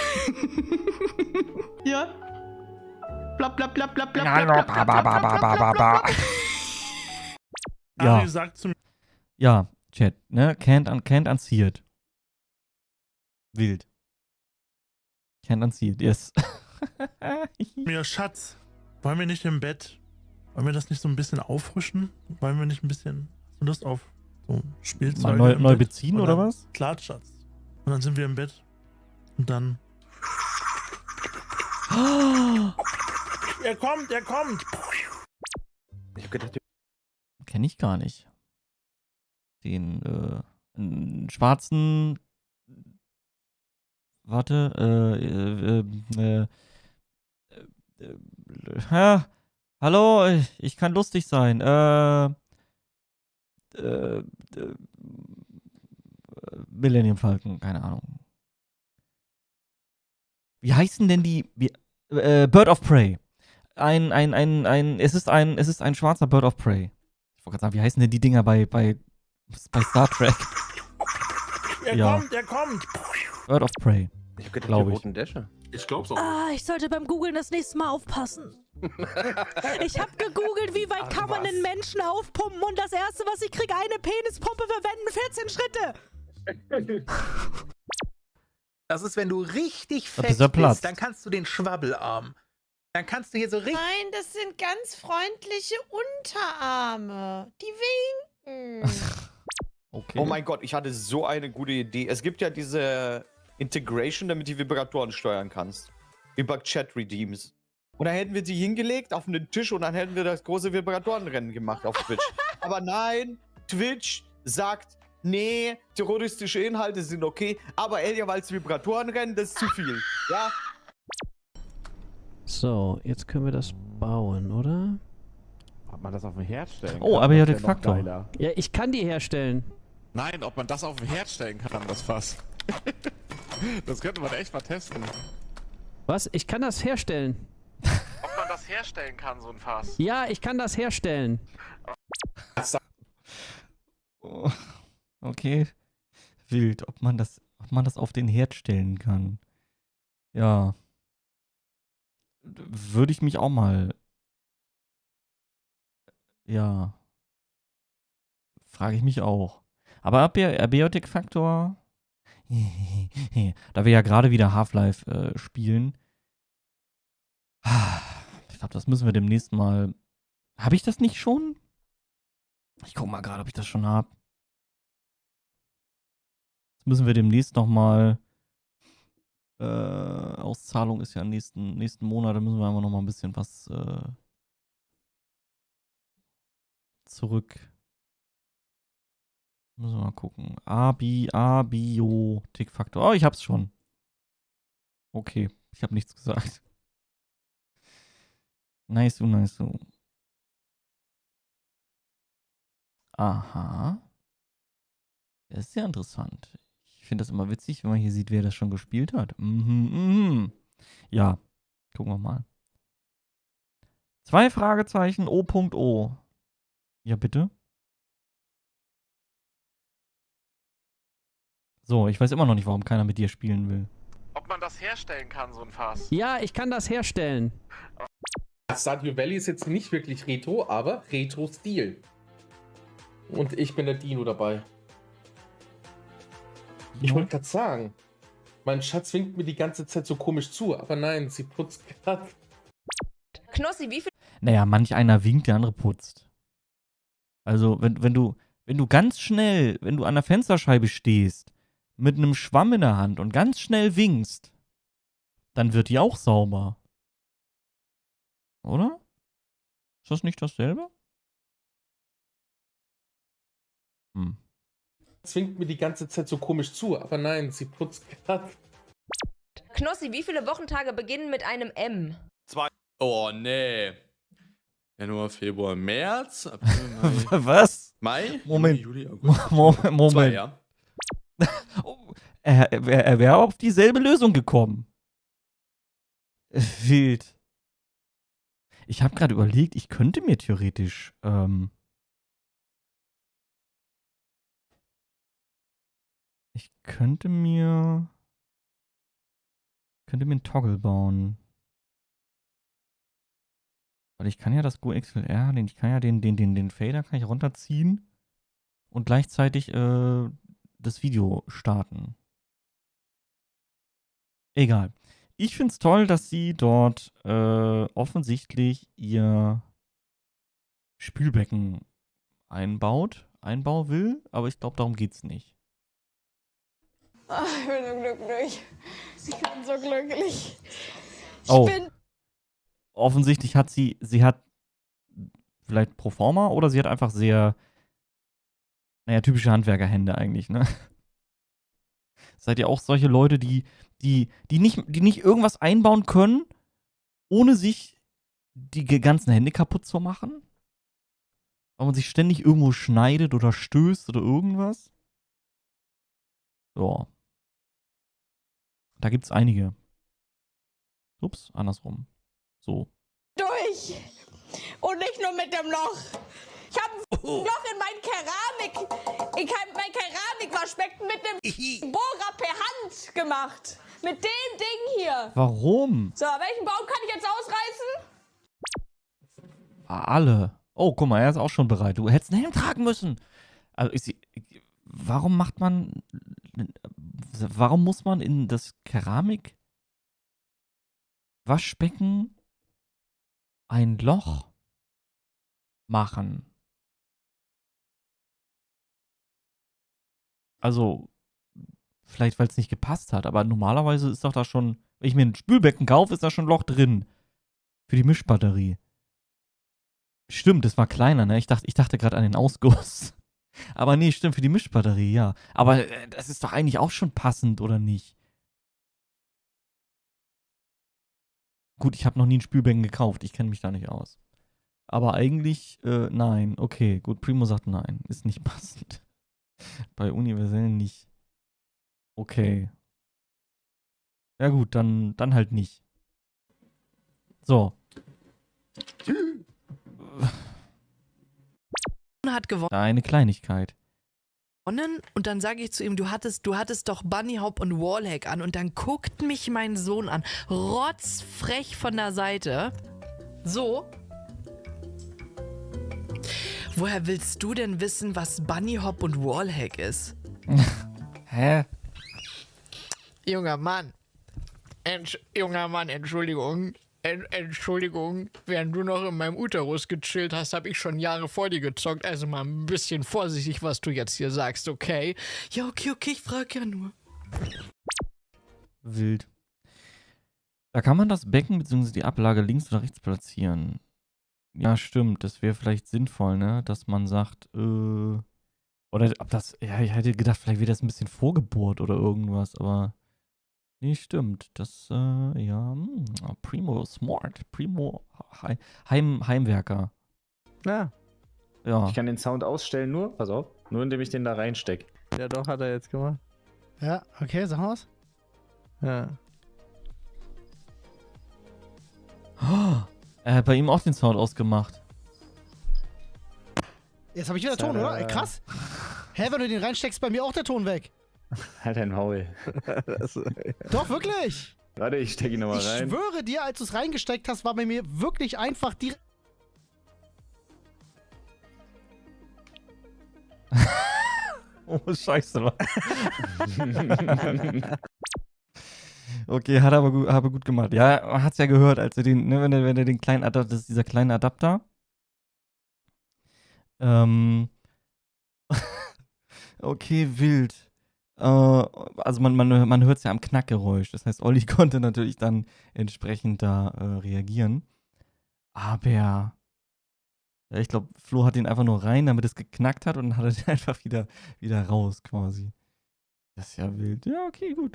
Speaker 16: Ja. Blab, blab, blab, blab, blab,
Speaker 2: Ja,
Speaker 16: blab, blab,
Speaker 2: ba,
Speaker 16: blab,
Speaker 2: ba,
Speaker 16: blab,
Speaker 2: ba,
Speaker 16: blab,
Speaker 2: ba,
Speaker 16: blab,
Speaker 2: ba,
Speaker 16: blab.
Speaker 2: Ja.
Speaker 1: Ari sagt zu mir.
Speaker 2: Ja, Chat, ne? Can't, un can't unsee it. Wild. Can't unsee it, yes.
Speaker 1: Mir, Schatz, wollen wir nicht im Bett, wollen wir das nicht so ein bisschen auffrischen? Wollen wir nicht ein bisschen, hast du Lust auf so Spielzeug?
Speaker 2: Mal neu, neu beziehen oder was?
Speaker 1: Klar, Schatz. Und dann sind wir im Bett und dann... Er kommt, er kommt!
Speaker 15: Ich hab gedacht,
Speaker 2: Kenn ich gar nicht. Den, äh, einen schwarzen. Warte, äh, äh, äh, äh, äh, ja, hallo, ich, ich kann lustig sein. Äh, äh, äh, Millennium Falcon, keine Ahnung. Wie heißen denn die? Wie, äh, Bird of Prey. Ein, ein, ein, ein, es ist ein, es ist ein schwarzer Bird of Prey. Ich wollte gerade sagen, wie heißen denn die Dinger bei, bei, bei Star Trek?
Speaker 1: Er
Speaker 2: Ja.
Speaker 1: kommt, er kommt.
Speaker 2: Bird of Prey.
Speaker 15: Ich hab gedacht,
Speaker 2: Glaub
Speaker 15: die
Speaker 2: ich.
Speaker 15: roten Dächer. Ich glaub's auch.
Speaker 14: Ah, ich sollte beim Googlen das nächste Mal aufpassen. Ich habe gegoogelt, wie weit
Speaker 15: Ach,
Speaker 14: kann man
Speaker 15: was?
Speaker 14: einen Menschen aufpumpen und das erste, was ich kriege, eine Penispumpe verwenden, vierzehn Schritte.
Speaker 17: Das ist, wenn du richtig
Speaker 2: Da
Speaker 17: fett
Speaker 2: bist du
Speaker 17: bist,
Speaker 2: platzt.
Speaker 17: dann kannst du den Schwabbelarm. Dann kannst du hier so richtig...
Speaker 18: Nein, das sind ganz freundliche Unterarme. Die winken.
Speaker 2: Okay.
Speaker 19: Oh mein Gott, ich hatte so eine gute Idee. Es gibt ja diese Integration, damit du Vibratoren steuern kannst. Über Chat-Redeems. Und dann hätten wir die hingelegt auf den Tisch und dann hätten wir das große Vibratorenrennen gemacht auf Twitch. Aber nein, Twitch sagt, nee, terroristische Inhalte sind okay, aber Elia-Walz Vibratorenrennen, das ist zu viel. Ja?
Speaker 20: So, jetzt können wir das bauen, oder?
Speaker 21: Ob man das auf dem Herd stellen
Speaker 2: Oh,
Speaker 21: kann,
Speaker 2: aber hier
Speaker 21: das
Speaker 2: hat
Speaker 21: wär
Speaker 2: der
Speaker 21: noch
Speaker 2: Faktor.
Speaker 21: geiler.
Speaker 20: Ja, ich kann die herstellen.
Speaker 21: Nein, ob man das auf dem Herd stellen kann, das Fass. Das könnte man echt mal testen.
Speaker 20: Was? Ich kann das herstellen.
Speaker 21: Ob man das herstellen kann, so ein Fass.
Speaker 20: Ja, ich kann das herstellen.
Speaker 2: Oh, okay. Wild, ob man das, ob man das auf den Herd stellen kann. Ja. Würde ich mich auch mal. Ja. Frage ich mich auch. Aber Abi- Abiotic-Faktor. Da wir ja gerade wieder Half-Life äh, spielen. Ich glaube, das müssen wir demnächst mal. Habe ich das nicht schon? Ich guck mal gerade, ob ich das schon habe. Das müssen wir demnächst nochmal. Äh, Auszahlung ist ja nächsten, nächsten Monat, da müssen wir einfach nochmal ein bisschen was äh, zurück. Müssen wir mal gucken. Abi, Abiotik-Faktor. Oh, ich hab's schon. Okay, ich habe nichts gesagt. Nice, so, nice, so. Aha. Das ist sehr interessant. Ich finde das immer witzig, wenn man hier sieht, wer das schon gespielt hat. Mhm, mhm. Ja, gucken wir mal. Zwei Fragezeichen, O.O. Ja, bitte. So, ich weiß immer noch nicht, warum keiner mit dir spielen will.
Speaker 21: Ob man das herstellen kann, so ein Fass.
Speaker 20: Ja, ich kann das herstellen.
Speaker 22: Stardew Valley ist jetzt nicht wirklich Retro, aber Retro-Stil. Und ich bin der Dino dabei. Ich wollte gerade sagen, mein Schatz winkt mir die ganze Zeit so komisch zu, aber nein, sie putzt gerade.
Speaker 23: Knossi, wie viel...
Speaker 2: Naja, manch einer winkt, der andere putzt. Also, wenn, wenn du, wenn du ganz schnell, wenn du an der Fensterscheibe stehst, mit einem Schwamm in der Hand und ganz schnell winkst, dann wird die auch sauber. Oder? Ist das nicht dasselbe? Hm.
Speaker 22: Zwingt mir die ganze Zeit so komisch zu, aber nein, sie putzt gerade.
Speaker 23: Knossi, wie viele Wochentage beginnen mit einem M?
Speaker 24: Zwei. Oh, nee. Januar, Februar, März, April, Mai.
Speaker 2: Was?
Speaker 24: Mai?
Speaker 2: Moment.
Speaker 24: Juni, Juli, August.
Speaker 2: Moment. Moment.
Speaker 24: Zwei, ja.
Speaker 2: Oh, er er, er wäre auf dieselbe Lösung gekommen. Wild. Ich habe gerade überlegt, ich könnte mir theoretisch ähm, ich könnte mir könnte mir einen Toggle bauen. Weil ich kann ja das GoXLR, den, ich kann ja den, den, den, den Fader kann ich runterziehen und gleichzeitig äh, das Video starten. Egal. Ich finde es toll, dass sie dort äh, offensichtlich ihr Spülbecken einbaut, einbauen will, aber ich glaube, darum geht's nicht.
Speaker 18: Oh, ich bin so glücklich. Ich bin so glücklich. Ich
Speaker 2: Oh.
Speaker 18: bin...
Speaker 2: Offensichtlich hat sie, sie hat vielleicht pro forma oder sie hat einfach sehr, naja, typische Handwerkerhände eigentlich, ne? Seid ihr auch solche Leute, die, die, die nicht, die nicht irgendwas einbauen können, ohne sich die ganzen Hände kaputt zu machen? weil man sich ständig irgendwo schneidet oder stößt oder irgendwas. Ja. Da gibt's einige. Ups, andersrum. So.
Speaker 18: Durch. Und nicht nur mit dem Loch. Ich habe ein oh. Loch in mein Keramik. Ich habe mein Keramikwaschbecken mit dem Bohrer per Hand gemacht. Mit dem Ding hier.
Speaker 2: Warum?
Speaker 18: So, welchen Baum kann ich jetzt ausreißen?
Speaker 2: Alle. Oh, guck mal, er ist auch schon bereit. Du hättest einen Helm tragen müssen. Also, ich, ich, warum macht man. Warum muss man in das Keramik-Waschbecken ein Loch machen? Also, vielleicht, weil es nicht gepasst hat, aber normalerweise ist doch da schon, wenn ich mir ein Spülbecken kaufe, ist da schon ein Loch drin. Für die Mischbatterie. Stimmt, das war kleiner, ne? Ich dachte, ich dachte gerade an den Ausguss. Aber nee, stimmt, für die Mischbatterie, ja. Aber äh, das ist doch eigentlich auch schon passend, oder nicht? Gut, ich habe noch nie ein Spülbecken gekauft. Ich kenne mich da nicht aus. Aber eigentlich, äh, nein. Okay, gut, Primo sagt nein. Ist nicht passend. Bei universellen nicht. Okay. Ja gut, dann, dann halt nicht. So.
Speaker 3: Hat gewonnen.
Speaker 2: Eine Kleinigkeit.
Speaker 3: Und dann sage ich zu ihm, du hattest, du hattest doch Bunny Hop und Wallhack an. Und dann guckt mich mein Sohn an. Rotzfrech von der Seite. So. Woher willst du denn wissen, was Bunny Hop und Wallhack ist?
Speaker 2: Hä?
Speaker 7: Junger Mann. Entsch junger Mann, Entschuldigung. En Entschuldigung, während du noch in meinem Uterus gechillt hast, habe ich schon Jahre vor dir gezockt. Also mal ein bisschen vorsichtig, was du jetzt hier sagst, okay?
Speaker 3: Ja, okay, okay, ich frage ja nur.
Speaker 2: Wild. Da kann man das Becken bzw. die Ablage links oder rechts platzieren. Ja, stimmt. Das wäre vielleicht sinnvoll, ne? Dass man sagt, äh... Oder ob das... Ja, ich hätte gedacht, vielleicht wäre das ein bisschen vorgebohrt oder irgendwas, aber... Nee, stimmt. Das, äh, ja, mh, Primo Smart. Primo Heim, Heimwerker.
Speaker 8: Ja.
Speaker 2: Ja.
Speaker 8: Ich kann den Sound ausstellen, nur, pass auf, nur indem ich den da reinstecke.
Speaker 21: Ja, doch, hat er jetzt gemacht.
Speaker 14: Ja, okay, sag mal was.
Speaker 21: Ja.
Speaker 2: Oh, er hat bei ihm auch den Sound ausgemacht.
Speaker 14: Jetzt habe ich wieder Ton, oder? Ey, krass. Hä, wenn du den reinsteckst, ist bei mir auch der Ton weg.
Speaker 8: Halt dein Maul.
Speaker 14: Doch, wirklich.
Speaker 8: Warte, ich stecke ihn nochmal rein.
Speaker 14: Ich schwöre dir, als du es reingesteckt hast, war bei mir wirklich einfach die...
Speaker 2: Oh, scheiße. Okay, hat er aber gut, aber gut gemacht. Ja, man hat es ja gehört, als er den, ne, wenn er, wenn er den kleinen Adapter, das ist dieser kleine Adapter. Ähm. Okay, wild. Also man, man, man hört es ja am Knackgeräusch. Das heißt, Olli konnte natürlich dann entsprechend da äh, reagieren. Aber ja, ich glaube, Flo hat ihn einfach nur rein, damit es geknackt hat und dann hat er den einfach wieder, wieder raus quasi. Das ist ja wild. Ja, okay, gut.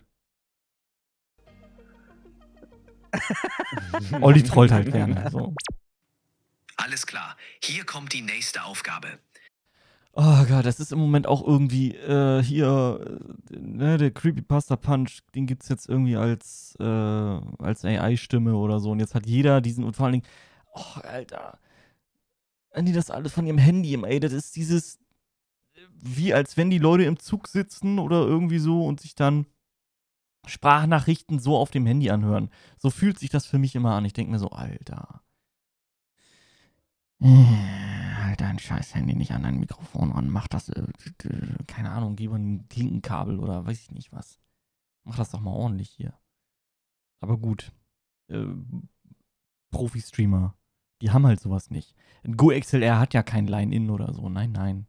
Speaker 2: Olli trollt halt gerne. So.
Speaker 9: Alles klar, hier kommt die nächste Aufgabe.
Speaker 2: Oh Gott, das ist im Moment auch irgendwie äh, hier, äh, ne, der Creepypasta Punch, den gibt es jetzt irgendwie als, äh, als A I-Stimme oder so. Und jetzt hat jeder diesen, und vor allen Dingen, oh, Alter, wenn die das alles von ihrem Handy im, ey, das ist dieses, wie als wenn die Leute im Zug sitzen oder irgendwie so und sich dann Sprachnachrichten so auf dem Handy anhören. So fühlt sich das für mich immer an. Ich denke mir so, Alter. Halt dein scheiß Handy nicht an dein Mikrofon ran. Mach das, äh, keine Ahnung, gib mal ein Klinkenkabel oder weiß ich nicht was. Mach das doch mal ordentlich hier. Aber gut. Äh, Profi-Streamer, die haben halt sowas nicht. Ein GoXLR hat ja kein Line-In oder so. Nein, nein.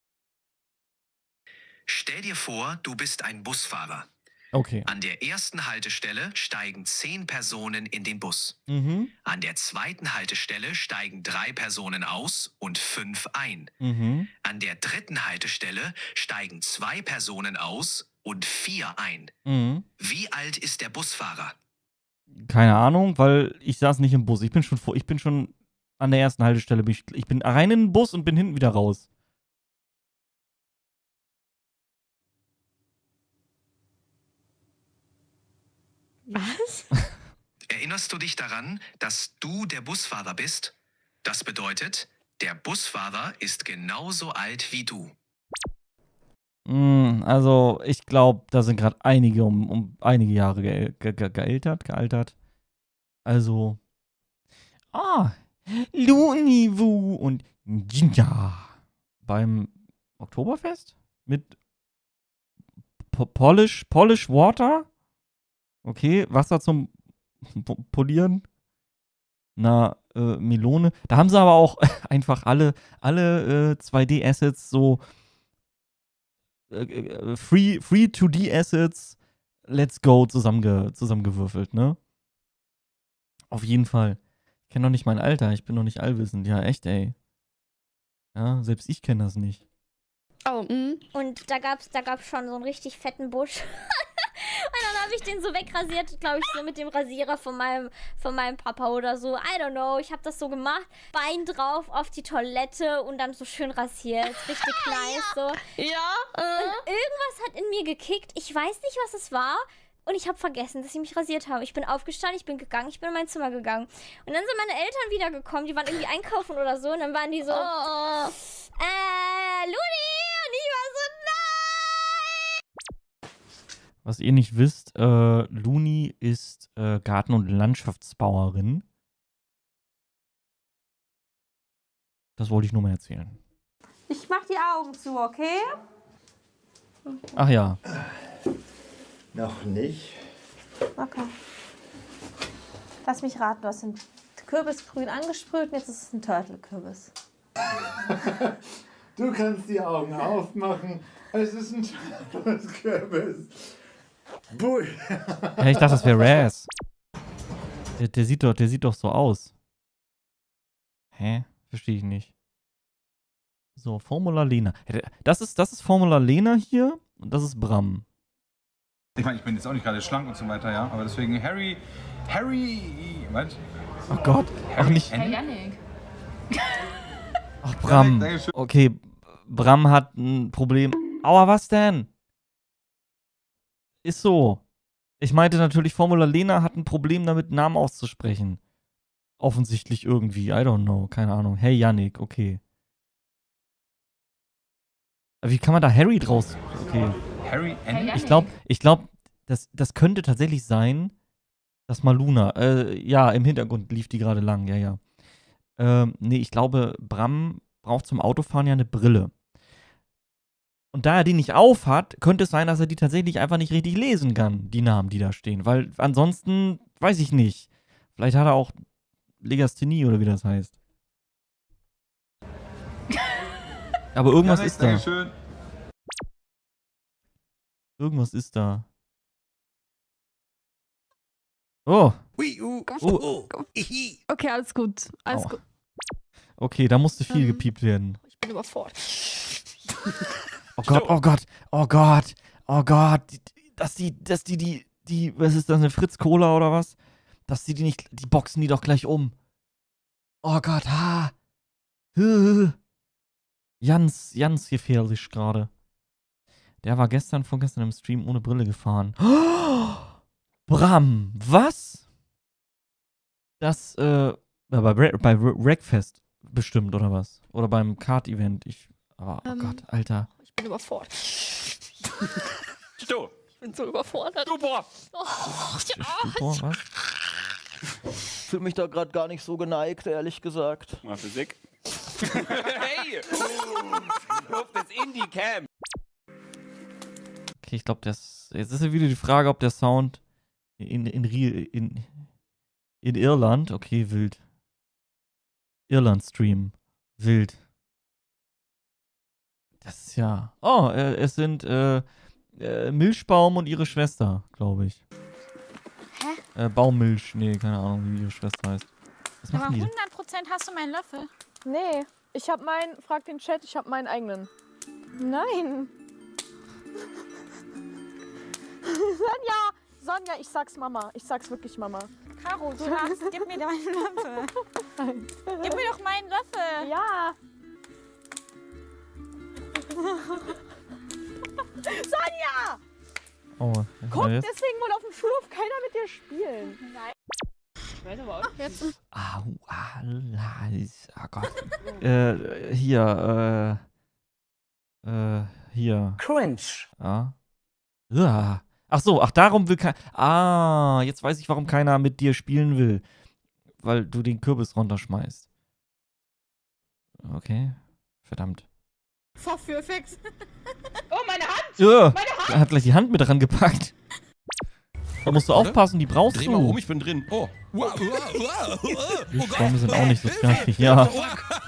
Speaker 9: Stell dir vor, du bist ein Busfahrer.
Speaker 2: Okay.
Speaker 9: An der ersten Haltestelle steigen zehn Personen in den Bus.
Speaker 2: Mhm.
Speaker 9: An der zweiten Haltestelle steigen drei Personen aus und fünf ein.
Speaker 2: Mhm.
Speaker 9: An der dritten Haltestelle steigen zwei Personen aus und vier ein.
Speaker 2: Mhm.
Speaker 9: Wie alt ist der Busfahrer?
Speaker 2: Keine Ahnung, weil ich saß nicht im Bus. Ich bin schon vor, ich bin schon an der ersten Haltestelle bin ich, ich bin rein in den Bus und bin hinten wieder raus.
Speaker 23: Was?
Speaker 9: Erinnerst du dich daran, dass du der Busfahrer bist? Das bedeutet, der Busfahrer ist genauso alt wie du.
Speaker 2: Mm, also, ich glaube, da sind gerade einige um, um einige Jahre ge ge ge gealtert, gealtert. Also. Ah, Lunivu und Jinja. Beim Oktoberfest? Mit po Polish, Polish Water? Okay, Wasser zum po Polieren. Na, äh, Melone. Da haben sie aber auch einfach alle, alle äh, zwei D-Assets so äh, Free, Free zwei D-Assets Let's Go zusammenge zusammengewürfelt, ne? Auf jeden Fall. Ich kenne noch nicht mein Alter, ich bin noch nicht allwissend. Ja, echt, ey. Ja, selbst ich kenne das nicht.
Speaker 4: Oh, mh. Und da gab's, da gab's schon so einen richtig fetten Busch. Und dann habe ich den so wegrasiert, glaube ich, so mit dem Rasierer von meinem, von meinem Papa oder so. I don't know, ich habe das so gemacht. Bein drauf auf die Toilette und dann so schön rasiert. Richtig nice, so.
Speaker 23: Ja. Äh.
Speaker 4: Und irgendwas hat in mir gekickt. Ich weiß nicht, was es war. Und ich habe vergessen, dass ich mich rasiert habe. Ich bin aufgestanden, ich bin gegangen, ich bin in mein Zimmer gegangen. Und dann sind meine Eltern wiedergekommen, die waren irgendwie einkaufen oder so. Und dann waren die so,
Speaker 23: Oh.
Speaker 4: äh, Luni! Und ich war so, nein!
Speaker 2: Was ihr nicht wisst, äh, Luni ist äh, Garten- und Landschaftsbauerin. Das wollte ich nur mal erzählen.
Speaker 18: Ich mach die Augen zu, okay?
Speaker 2: Ach ja.
Speaker 5: Noch nicht.
Speaker 18: Okay. Lass mich raten, du hast den Kürbisgrün angesprüht und jetzt ist es ein Turtle-Kürbis.
Speaker 5: Du kannst die Augen aufmachen. Es ist ein Kürbis. Bull.
Speaker 2: Ja, ich dachte, das wäre Raz. Der, der, sieht doch, der sieht doch so aus. Hä? Verstehe ich nicht. So, Formula Lena. Das ist, das ist Formula Lena hier und das ist Bram.
Speaker 6: Ich meine, ich bin jetzt auch nicht gerade schlank und so weiter, ja, aber deswegen Harry, Harry, was?
Speaker 2: Oh Gott, auch nicht.
Speaker 23: Herr Yannick.
Speaker 2: Ach, Bram. Okay, Bram hat ein Problem. Aua, was denn? Ist so. Ich meinte natürlich, Formula Lena hat ein Problem damit, Namen auszusprechen. Offensichtlich irgendwie. I don't know. Keine Ahnung. Hey, Yannick. Okay. Aber wie kann man da Harry draus... Okay.
Speaker 6: Harry and
Speaker 2: Ich glaube, ich glaub, das, das könnte tatsächlich sein, dass mal Luna... Äh, ja, im Hintergrund lief die gerade lang. Ja, ja. Ähm, nee, ich glaube, Bram braucht zum Autofahren ja eine Brille. Und da er die nicht auf hat, könnte es sein, dass er die tatsächlich einfach nicht richtig lesen kann, die Namen, die da stehen. Weil ansonsten, weiß ich nicht. Vielleicht hat er auch Legasthenie oder wie das heißt. Aber irgendwas
Speaker 6: Ja,
Speaker 2: ist da.
Speaker 6: Dankeschön.
Speaker 2: Irgendwas ist da. Oh.
Speaker 23: Oh. Okay, alles gut. Alles
Speaker 2: Au.
Speaker 23: gut.
Speaker 2: Okay, da musste viel
Speaker 23: Ähm.
Speaker 2: gepiept werden.
Speaker 23: Ich bin überfordert.
Speaker 2: Oh Gott, oh Gott, oh Gott, oh Gott. Die- die- Dass die, dass die, die, die, was ist das, eine Fritz Cola oder was? Dass die die nicht, die boxen die doch gleich um. Oh Gott, ha. Huh. Ganz, ganz gefährlich gerade. Der war gestern, vorgestern im Stream ohne Brille gefahren. Oh, Bram, was? Das, äh, bei, bei, bei Wreckfest bestimmt, oder was? Oder beim Kart-Event. Ich, aber, oh
Speaker 23: Ähm.
Speaker 2: Gott, Alter.
Speaker 23: Ich bin überfordert.
Speaker 6: Sto.
Speaker 23: Ich bin so überfordert.
Speaker 6: Super.
Speaker 23: Oh, ja.
Speaker 2: Stupor, was?
Speaker 10: Ich fühle mich da gerade gar nicht so geneigt, ehrlich gesagt.
Speaker 6: Mal Physik. Hey! Auf das Indie-Cam.
Speaker 2: Okay, ich glaube, das. Jetzt ist ja wieder die Frage, ob der Sound in, in, Rie- in, in Irland. Okay, wild. Irland-Stream. Wild. Das ist ja. Oh, äh, es sind äh, äh, Milchbaum und ihre Schwester, glaube ich.
Speaker 11: Hä?
Speaker 2: Äh, Baummilch. Nee, keine Ahnung, wie ihre Schwester heißt. Was
Speaker 11: Aber
Speaker 2: machen die?
Speaker 11: hundert Prozent hast du meinen Löffel.
Speaker 14: Nee, ich hab meinen, frag den Chat, ich hab meinen eigenen. Nein. Sonja, Sonja, ich sag's Mama. Ich sag's wirklich Mama.
Speaker 11: Caro, du darfst, gib mir deinen Löffel. Gib mir doch meinen Löffel.
Speaker 14: Ja. Sonja!
Speaker 2: Oh,
Speaker 14: Guck,
Speaker 2: jetzt?
Speaker 14: deswegen wollte auf dem Schulhof keiner mit dir spielen. Nein. Ich weiß aber auch jetzt.
Speaker 2: Au, ah, oh Gott. äh, hier, äh, äh, hier.
Speaker 10: Cringe.
Speaker 2: Ja. Ja. Ach so, ach, darum will kein. Ah, jetzt weiß ich, warum keiner mit dir spielen will. Weil du den Kürbis runterschmeißt. Okay. Verdammt.
Speaker 14: Vorführeffekt. Oh, meine Hand!
Speaker 2: Ja,
Speaker 14: Meine Hand!
Speaker 2: er hat gleich die Hand mit dran gepackt. Da musst du
Speaker 1: Warte.
Speaker 2: aufpassen, die brauchst
Speaker 1: Dreh
Speaker 2: du.
Speaker 1: mal um, ich bin drin. Oh. Wow, wow, wow, wow.
Speaker 2: Die
Speaker 1: Oh Gott.
Speaker 2: Schwämme sind auch nicht so
Speaker 1: Hilfe,
Speaker 2: knackig, ja.
Speaker 1: Oh.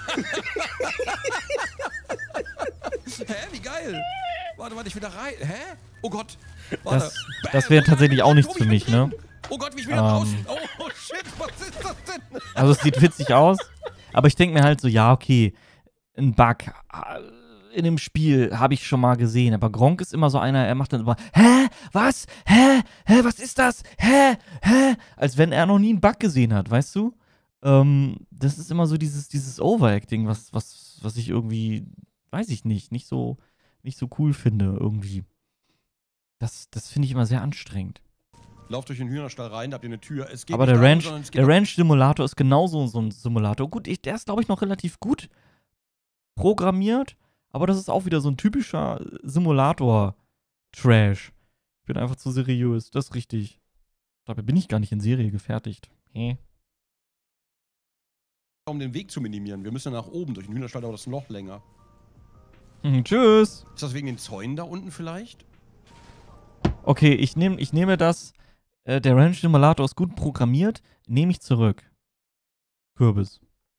Speaker 1: Hä, wie geil. Warte, warte, ich will da rein. Hä? Oh Gott. Warte.
Speaker 2: Das, das wäre tatsächlich auch nichts für mich, ne?
Speaker 1: Oh Gott, wie ich wieder
Speaker 2: Ähm,
Speaker 1: raus. Oh, oh shit, was ist das denn?
Speaker 2: Also es sieht witzig aus, aber ich denke mir halt so, ja, okay, ein Bug äh, in dem Spiel habe ich schon mal gesehen, aber Gronkh ist immer so einer, er macht dann immer, hä, was, hä, hä, was ist das, hä, hä, als wenn er noch nie einen Bug gesehen hat, weißt du? Ähm, das ist immer so dieses, dieses Overacting, was, was, was ich irgendwie, weiß ich nicht, nicht so, nicht so cool finde irgendwie. Das, das finde ich immer sehr anstrengend.
Speaker 1: Lauf durch den Hühnerstall rein, da habt ihr eine Tür. Es geht
Speaker 2: Aber
Speaker 1: nicht
Speaker 2: der
Speaker 1: darum,
Speaker 2: Ranch,
Speaker 1: sondern es geht
Speaker 2: der
Speaker 1: um-
Speaker 2: Ranch-Simulator ist genauso so ein Simulator. Gut, ich, der ist, glaube ich, noch relativ gut programmiert, aber das ist auch wieder so ein typischer Simulator-Trash. Ich bin einfach zu seriös, das ist richtig. Dabei bin ich gar nicht in Serie gefertigt. Hä?
Speaker 1: um den Weg zu minimieren. Wir müssen nach oben. Durch den Hühnerstall dauert das noch länger.
Speaker 2: Hm, tschüss.
Speaker 1: Ist das wegen den Zäunen da unten vielleicht?
Speaker 2: Okay, ich, nehm, ich nehme das. Äh, der Ranch-Simulator ist gut programmiert. Nehme ich zurück. Kürbis.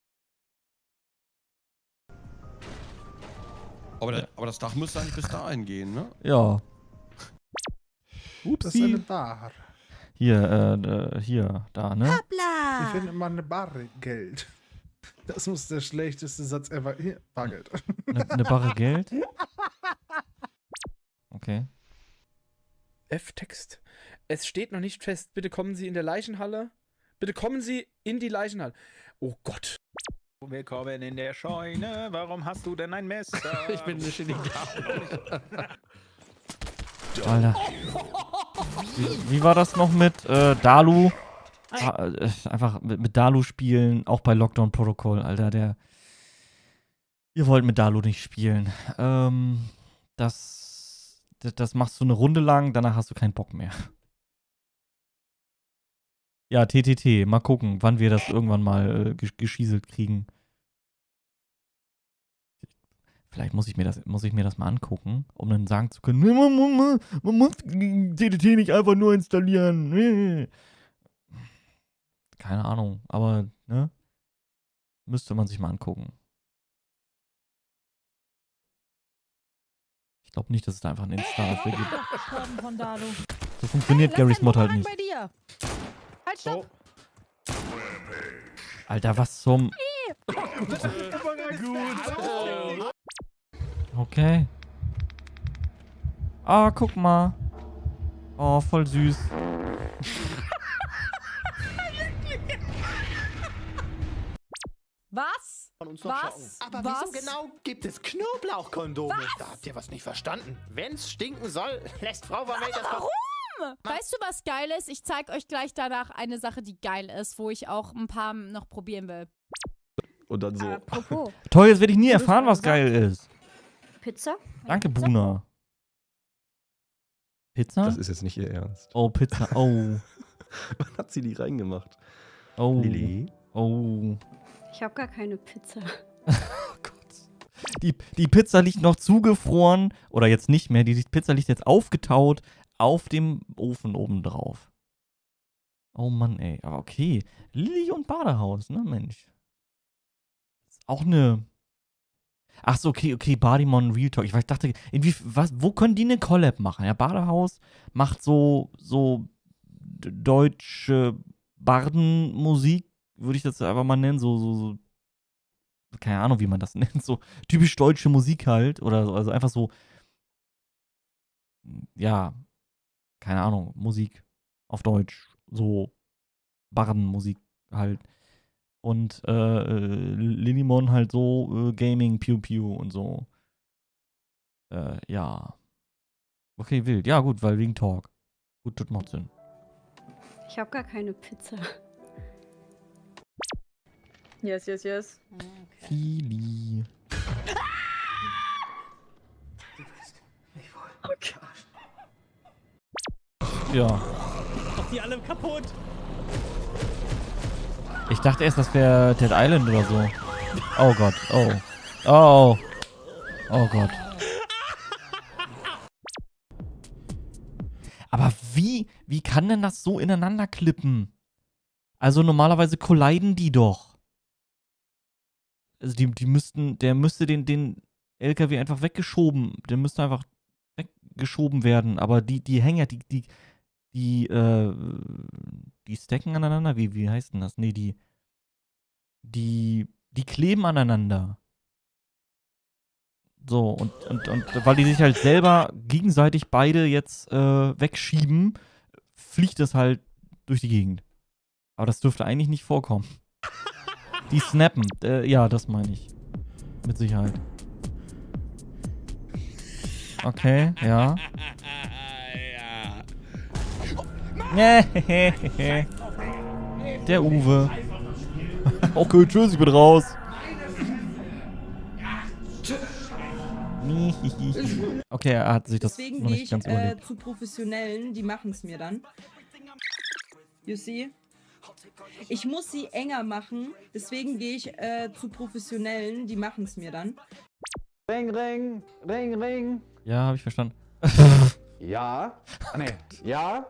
Speaker 1: Aber, der, aber das Dach müsste eigentlich bis dahin gehen, ne?
Speaker 2: Ja.
Speaker 12: Das ist eine
Speaker 2: Upsi.
Speaker 12: Bar.
Speaker 2: Hier, äh, äh, hier, da, ne?
Speaker 12: Ich finde immer eine Barre Geld. Das muss der schlechteste Satz ever. Hier, Bargeld.
Speaker 2: Eine, eine Barre Geld? Okay.
Speaker 13: F-Text. Es steht noch nicht fest. Bitte kommen Sie in der Leichenhalle. Bitte kommen Sie in die Leichenhalle. Oh Gott.
Speaker 16: Willkommen in der Scheune. Warum hast du denn ein Messer?
Speaker 21: Ich bin nicht in die
Speaker 2: Alter. Wie, wie war das noch mit äh, Dalu? Ah, äh, einfach mit, mit Dalu spielen, auch bei Lockdown Protocol, Alter, der. Ihr wollt mit Dalu nicht spielen. Ähm, das, das, das machst du eine Runde lang, danach hast du keinen Bock mehr. Ja, T T T, mal gucken, wann wir das irgendwann mal äh, gesch geschieselt kriegen. Vielleicht muss ich mir das, muss ich mir das mal angucken, um dann sagen zu können, man, man, man, man muss T T T nicht einfach nur installieren. Keine Ahnung, aber, ne? Müsste man sich mal angucken. Ich glaube nicht, dass es da einfach einen Installer für gibt.
Speaker 14: Von Dalu.
Speaker 2: So funktioniert
Speaker 14: Lass
Speaker 2: Garys
Speaker 14: deinen
Speaker 2: Mod halt
Speaker 14: Vorhang
Speaker 2: nicht.
Speaker 14: bei dir. Halt, stopp.
Speaker 2: Alter, was zum... Okay. Ah, guck mal. Oh, voll süß.
Speaker 14: Was?
Speaker 17: Von uns noch
Speaker 14: Was?
Speaker 17: schauen. Aber
Speaker 14: Was?
Speaker 17: wieso genau gibt es Knoblauchkondome?
Speaker 14: Was?
Speaker 17: Da habt ihr was nicht verstanden. Wenn's stinken soll, lässt Frau Vermey das
Speaker 14: Warum?
Speaker 17: doch...
Speaker 14: Weißt du, was geil ist? Ich zeig euch gleich danach eine Sache, die geil ist, wo ich auch ein paar noch probieren will.
Speaker 8: Und dann so.
Speaker 14: Apropos.
Speaker 2: Toll, jetzt werde ich nie erfahren, was geil ist.
Speaker 4: Pizza?
Speaker 2: Danke, Buna. Pizza?
Speaker 8: Das ist jetzt nicht ihr Ernst.
Speaker 2: Oh, Pizza. Oh.
Speaker 8: Wann hat sie die reingemacht?
Speaker 2: Oh.
Speaker 8: Lilly?
Speaker 2: Oh.
Speaker 4: Ich habe gar keine Pizza.
Speaker 2: Die, die Pizza liegt noch zugefroren. Oder jetzt nicht mehr. Die Pizza liegt jetzt aufgetaut auf dem Ofen oben drauf. Oh Mann, ey. Aber okay. Lilly und Badehaus, ne, Mensch. Ist auch eine... Ach so, okay, okay, Badimon Real Talk. Ich weiß, dachte, irgendwie, was, wo können die eine Collab machen? Ja, Badehaus macht so, so d- deutsche Bardenmusik, würde ich das einfach mal nennen, so, so, so, keine Ahnung, wie man das nennt, so typisch deutsche Musik halt, oder so, also einfach so, ja, keine Ahnung, Musik auf Deutsch, so Barrenmusik halt. Und äh, Lillimon halt so äh, Gaming, Pew Pew und so. Äh, ja. Okay, wild. Ja, gut, weil wegen Talk. Gut, das macht Sinn.
Speaker 15: Ich habe gar keine Pizza.
Speaker 19: Yes, yes, yes.
Speaker 2: Fili.
Speaker 19: Oh Gott.
Speaker 2: Ja.
Speaker 14: Doch die alle kaputt.
Speaker 2: Ich dachte erst, das wäre Dead Island oder so. Oh Gott, oh. Oh. Oh Gott. Aber wie, wie kann denn das so ineinander klippen? Also normalerweise colliden die doch. Also die, die müssten, der müsste den, den L K W einfach weggeschoben, der müsste einfach weggeschoben werden. Aber die, die hängen ja, die, die, die, äh, die stacken aneinander. Wie, wie heißt denn das? Nee, die, die, die kleben aneinander. So, und, und, und weil die sich halt selber gegenseitig beide jetzt äh, wegschieben, fliegt das halt durch die Gegend. Aber das dürfte eigentlich nicht vorkommen. Die snappen. Äh, ja, das meine ich. Mit Sicherheit. Okay, ja. Der Uwe. Okay, tschüss, ich bin raus. Okay, er hat sich das
Speaker 19: Deswegen
Speaker 2: noch
Speaker 19: gehe
Speaker 2: nicht
Speaker 19: ich
Speaker 2: ganz
Speaker 19: äh,
Speaker 2: überlegt.
Speaker 19: zu Professionellen, die machen es mir dann. You see? Ich muss sie enger machen, deswegen gehe ich äh, zu Professionellen, die machen es mir dann.
Speaker 20: Ring, ring, ring, ring.
Speaker 2: Ja, habe ich verstanden.
Speaker 20: Ja. Ah, nee. Ja.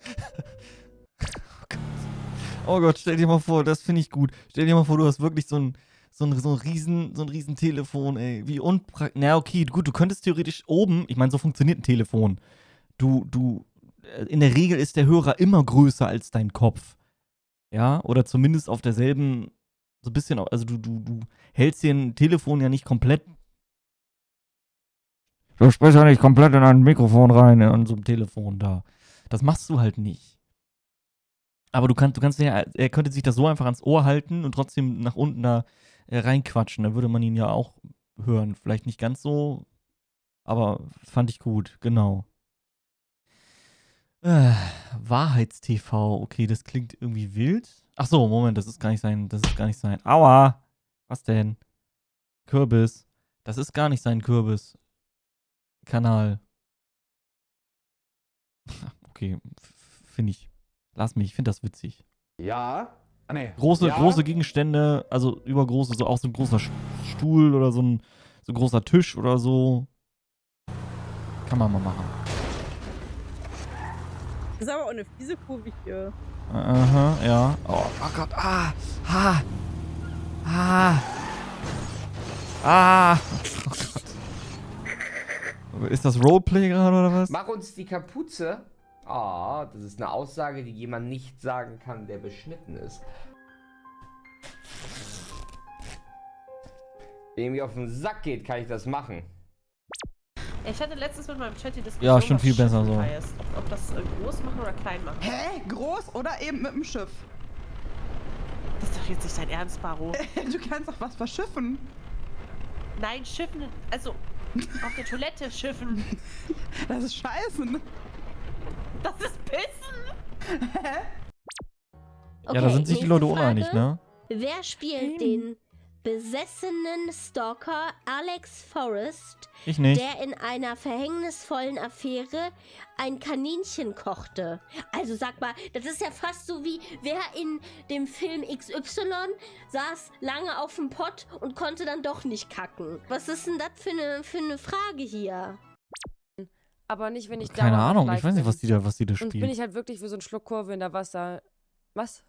Speaker 2: Oh Gott, stell dir mal vor, das finde ich gut. Stell dir mal vor, du hast wirklich so ein, so ein, so ein riesen, so ein riesen Telefon, ey. Wie unpraktisch. Na, okay, gut, du könntest theoretisch oben, ich meine, so funktioniert ein Telefon. Du, du, in der Regel ist der Hörer immer größer als dein Kopf. Ja, oder zumindest auf derselben, so ein bisschen, also du, du, du hältst dir ein Telefon ja nicht komplett. Du sprichst ja nicht komplett in ein Mikrofon rein, in so einem Telefon da. Das machst du halt nicht. Aber du kannst, du kannst ja, er könnte sich das so einfach ans Ohr halten und trotzdem nach unten da äh, reinquatschen. Da würde man ihn ja auch hören. Vielleicht nicht ganz so, aber fand ich gut, genau. Äh, Wahrheits-T V, okay, das klingt irgendwie wild. Ach so, Moment, das ist gar nicht sein, das ist gar nicht sein. Aua! Was denn? Kürbis. Das ist gar nicht sein Kürbis-Kanal. Okay, finde ich. Lass mich, ich finde das witzig.
Speaker 20: Ja. Ah, nee.
Speaker 2: Große,
Speaker 20: ja.
Speaker 2: große Gegenstände, also übergroße, so auch so ein großer Stuhl oder so ein, so ein großer Tisch oder so. Kann man mal machen.
Speaker 19: Das ist aber auch eine fiese Kurve hier.
Speaker 2: Aha, ja. Oh, oh Gott, ah, ah, ah, ah. Oh Gott. Ist das Roleplay gerade oder was?
Speaker 22: Mach uns die Kapuze. Ah, das ist eine Aussage, die jemand nicht sagen kann, der beschnitten ist. Wenn mir auf den Sack geht, kann ich das machen.
Speaker 25: Ich hatte letztens mit meinem Chat die Diskussion,
Speaker 2: Ja, schon viel
Speaker 25: was
Speaker 2: besser so.
Speaker 25: heißt. Ob, ob das äh, groß machen oder klein machen.
Speaker 19: Hä? Groß oder eben mit dem Schiff?
Speaker 25: Das ist doch jetzt nicht dein Ernst, Baro.
Speaker 19: Du kannst doch was verschiffen.
Speaker 25: Nein, schiffen, also auf der Toilette schiffen.
Speaker 19: Das ist scheiße.
Speaker 25: Das ist Pissen.
Speaker 19: Hä?
Speaker 2: Ja, da sind sich die Leute uneinig, ne?
Speaker 4: Wer spielt den besessenen Stalker Alex Forrest,
Speaker 2: Ich nicht.
Speaker 4: der in einer verhängnisvollen Affäre ein Kaninchen kochte? Also sag mal, das ist ja fast so wie, wer in dem Film X Y saß lange auf dem Pott und konnte dann doch nicht kacken. Was ist denn das für eine, für eine Frage hier?
Speaker 26: Aber nicht, wenn ich da.
Speaker 2: Keine Ahnung, ich weiß nicht, was die da, was die da
Speaker 26: Sonst bin
Speaker 2: spielt.
Speaker 26: ich halt wirklich wie so ein Schluck Kurve in der Wasser. Was?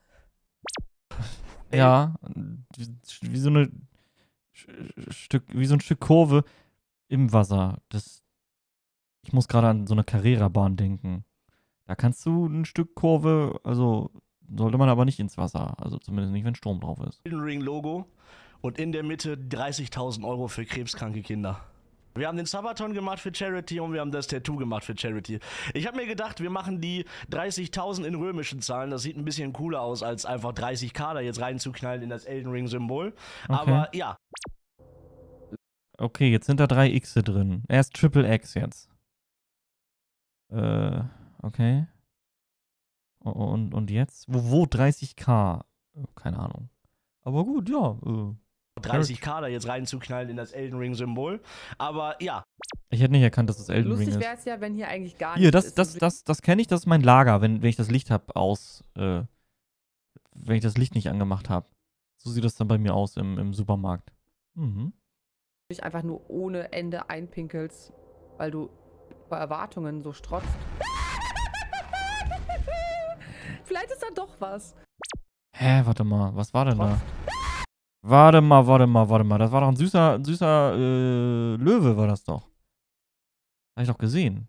Speaker 2: Ja, wie, wie so eine Sch- Stück, wie so ein Stück Kurve im Wasser. Das, ich muss gerade an so eine Carrera-Bahn denken. Da kannst du ein Stück Kurve, also sollte man aber nicht ins Wasser. Also zumindest nicht, wenn Strom drauf ist.
Speaker 27: Elden Ring Logo und in der Mitte dreißigtausend Euro für krebskranke Kinder.
Speaker 3: Wir haben den Sabaton gemacht für Charity und wir haben das Tattoo gemacht für Charity. Ich habe mir gedacht, wir machen die dreißigtausend in römischen Zahlen. Das sieht ein bisschen cooler aus, als einfach dreißig K da jetzt reinzuknallen in das Elden Ring-Symbol.
Speaker 2: Okay.
Speaker 3: Aber ja.
Speaker 2: Okay, jetzt sind da drei Xe drin. Erst Triple X jetzt. Äh, okay. Und, und jetzt? Wo, wo dreißig K? Keine Ahnung. Aber gut, ja. Äh,
Speaker 3: dreißig K da jetzt reinzuknallen in das Elden Ring-Symbol. Aber ja.
Speaker 2: Ich hätte nicht erkannt, dass es Elden Ring
Speaker 5: Lustig
Speaker 2: ist.
Speaker 5: wäre es ja, wenn hier eigentlich gar
Speaker 2: Hier,
Speaker 5: nichts
Speaker 2: das,
Speaker 5: ist.
Speaker 2: das, das, das kenne ich, das ist mein Lager, wenn, wenn ich das Licht hab aus, äh, wenn ich das Licht nicht angemacht habe. So sieht das dann bei mir aus im, im Supermarkt. Mhm.
Speaker 5: dich einfach nur ohne Ende einpinkelst, weil du bei Erwartungen so strotzt. Vielleicht ist da doch was.
Speaker 2: Hä, warte mal, was war denn da? Warte mal, warte mal, warte mal. Das war doch ein süßer, ein süßer äh, Löwe, war das doch. Hab ich doch gesehen.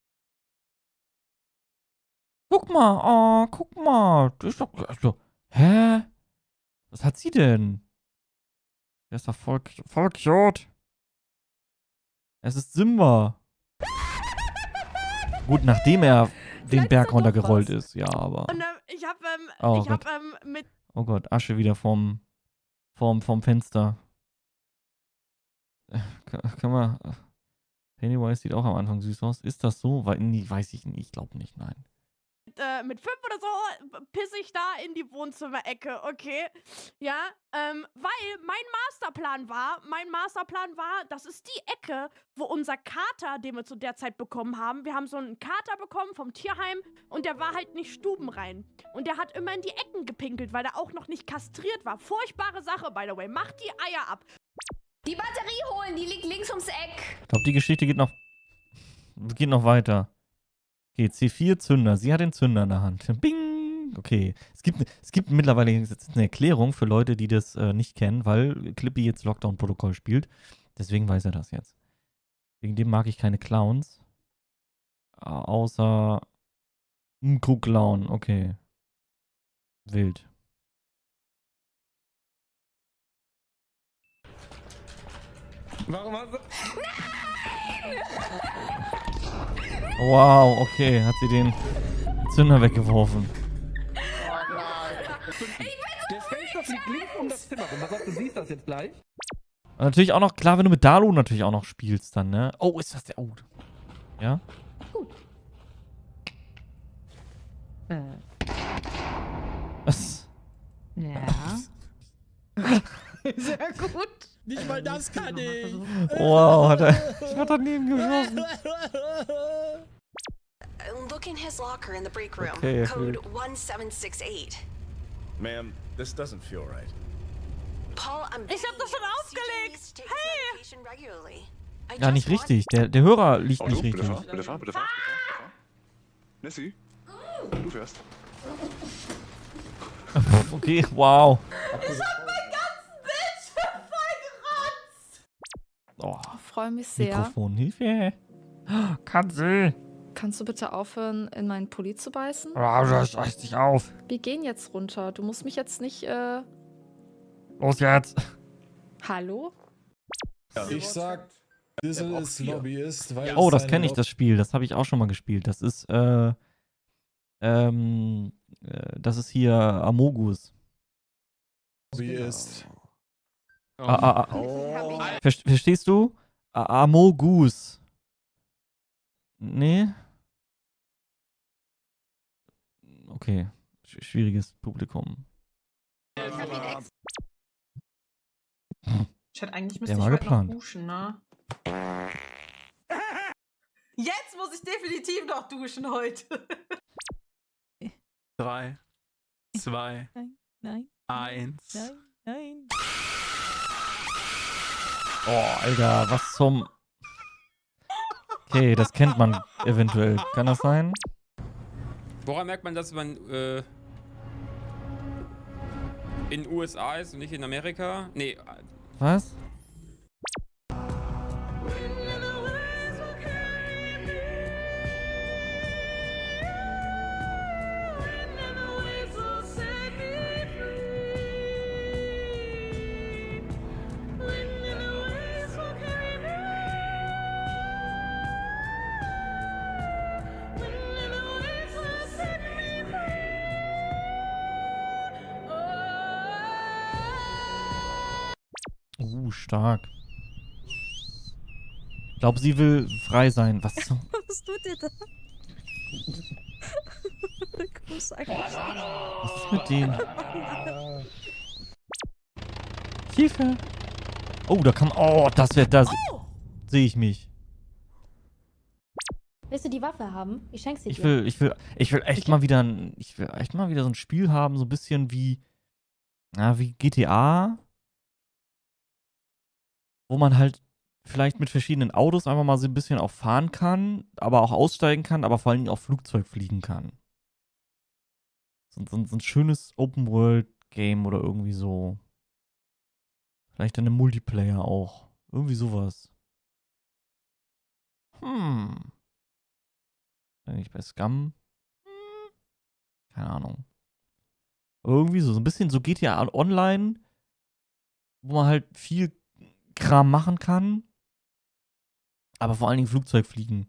Speaker 2: Guck mal, oh, guck mal. Das ist doch. Also, hä? Was hat sie denn? Der ist doch voll, voll cute. Es ist Simba. Gut, nachdem er den Berg runtergerollt ist, ja, aber.
Speaker 7: Und, ähm, ich hab, ähm,
Speaker 2: Oh
Speaker 7: ich hab,
Speaker 2: Gott.
Speaker 7: ähm, mit.
Speaker 2: Oh Gott, Asche wieder vom, vom, vom Fenster. Äh, Kann, kann man. Pennywise sieht auch am Anfang süß aus. Ist das so? Weil, nee, weiß ich nicht. Ich glaube nicht, nein.
Speaker 7: Äh, mit fünf oder so pisse ich da in die Wohnzimmerecke, okay? Ja, ähm, weil mein Masterplan war, mein Masterplan war, das ist die Ecke, wo unser Kater, den wir zu der Zeit bekommen haben, wir haben so einen Kater bekommen vom Tierheim und der war halt nicht stubenrein. Und der hat immer in die Ecken gepinkelt, weil er auch noch nicht kastriert war. Furchtbare Sache, by the way. Macht die Eier ab.
Speaker 23: Die Batterie holen, die liegt links ums Eck.
Speaker 2: Ich glaube, die Geschichte geht noch, geht noch weiter. Okay, C vier Zünder. Sie hat den Zünder in der Hand. Bing! Okay. Es gibt, es gibt mittlerweile jetzt eine Erklärung für Leute, die das äh, nicht kennen, weil Clippy jetzt Lockdown-Protokoll spielt. Deswegen weiß er das jetzt. Wegen dem mag ich keine Clowns. Äh, außer ein Krug-Clown. Okay. Wild.
Speaker 16: Warum hast du...
Speaker 2: Wow, okay. Hat sie den Zünder weggeworfen.
Speaker 16: Der Fenster fliegt links um das Zimmer rum. Was sagst du, siehst das jetzt gleich?
Speaker 2: Und natürlich auch noch, klar, wenn du mit Dalu natürlich auch noch spielst dann, ne? Oh, ist das der... Oh. Ja? Was?
Speaker 11: Ja.
Speaker 14: Sehr gut.
Speaker 13: Nicht mal das kann ich.
Speaker 2: Wow, hat er... Ich war daneben geschossen.
Speaker 9: Look in his locker in the break room.
Speaker 2: Okay,
Speaker 9: Code
Speaker 2: gut.
Speaker 9: one seven six eight.
Speaker 18: Ma'am, this doesn't feel right.
Speaker 9: Paul, I'm
Speaker 7: Ich hab das schon aufgelegt. Hey!
Speaker 9: regularly.
Speaker 2: Ja, nicht richtig. Der, der Hörer liegt
Speaker 18: Oh,
Speaker 2: nicht
Speaker 18: du, bitte
Speaker 2: richtig.
Speaker 18: fahr, bitte fahr, bitte fahr, bitte fahr. Nessie, du fährst.
Speaker 2: Okay, wow.
Speaker 11: Ich hab meinen ganzen Bildschirm vollgerotzt.
Speaker 2: Oh,
Speaker 11: Ich freue mich sehr.
Speaker 2: Mikrofon, Hilfe. Kann sie.
Speaker 11: Kannst du bitte aufhören, in meinen Pulli zu beißen?
Speaker 2: Oh, das reißt dich auf.
Speaker 11: Wir gehen jetzt runter. Du musst mich jetzt nicht, äh...
Speaker 2: Los jetzt.
Speaker 11: Hallo?
Speaker 24: Ich sag, Dizzle ist Lobbyist, weil
Speaker 2: Oh,
Speaker 24: es
Speaker 2: das
Speaker 24: seine
Speaker 2: kenne ich,
Speaker 24: Lob-
Speaker 2: das Spiel. Das habe ich auch schon mal gespielt. Das ist, äh, ähm, äh, das ist hier Amogus.
Speaker 24: Lobbyist.
Speaker 2: Ah, ah, ah. Ver verstehst du? A Amogus. Nee? Okay. Sch schwieriges Publikum.
Speaker 27: Chat, eigentlich müsste
Speaker 2: Der
Speaker 27: ich
Speaker 2: war
Speaker 27: heute
Speaker 2: geplant.
Speaker 27: noch duschen, ne? Jetzt muss ich definitiv noch duschen heute.
Speaker 16: Drei, zwei,
Speaker 11: Nein, nein,
Speaker 16: eins.
Speaker 11: nein, nein.
Speaker 2: Oh, Alter, was zum... Okay, das kennt man eventuell. Kann das sein?
Speaker 28: Woran merkt man, dass man äh, in den U S A ist und nicht in Amerika? Nee.
Speaker 2: Was? Uh, stark. Ich glaube, sie will frei sein. Was zum...
Speaker 11: Was tut ihr da? Was
Speaker 2: ist mit dem? Hilfe! Oh, da kann... Oh, das wird das... Oh! Sehe ich mich.
Speaker 1: Willst du die Waffe haben? Ich schenke sie dir.
Speaker 2: Ich will, ich will, ich will echt mal wieder ein... Ich will echt mal wieder so ein Spiel haben, so ein bisschen wie... Na, wie G T A. Wo man halt vielleicht mit verschiedenen Autos einfach mal so ein bisschen auch fahren kann, aber auch aussteigen kann, aber vor allen Dingen auch Flugzeug fliegen kann. So, so, so ein schönes Open-World-Game oder irgendwie so. Vielleicht dann im Multiplayer auch. Irgendwie sowas. Hm. Eigentlich bei Scum? Hm. Keine Ahnung. Aber irgendwie so, so ein bisschen so G T A Online, wo man halt viel Kram machen kann, aber vor allen Dingen Flugzeug fliegen.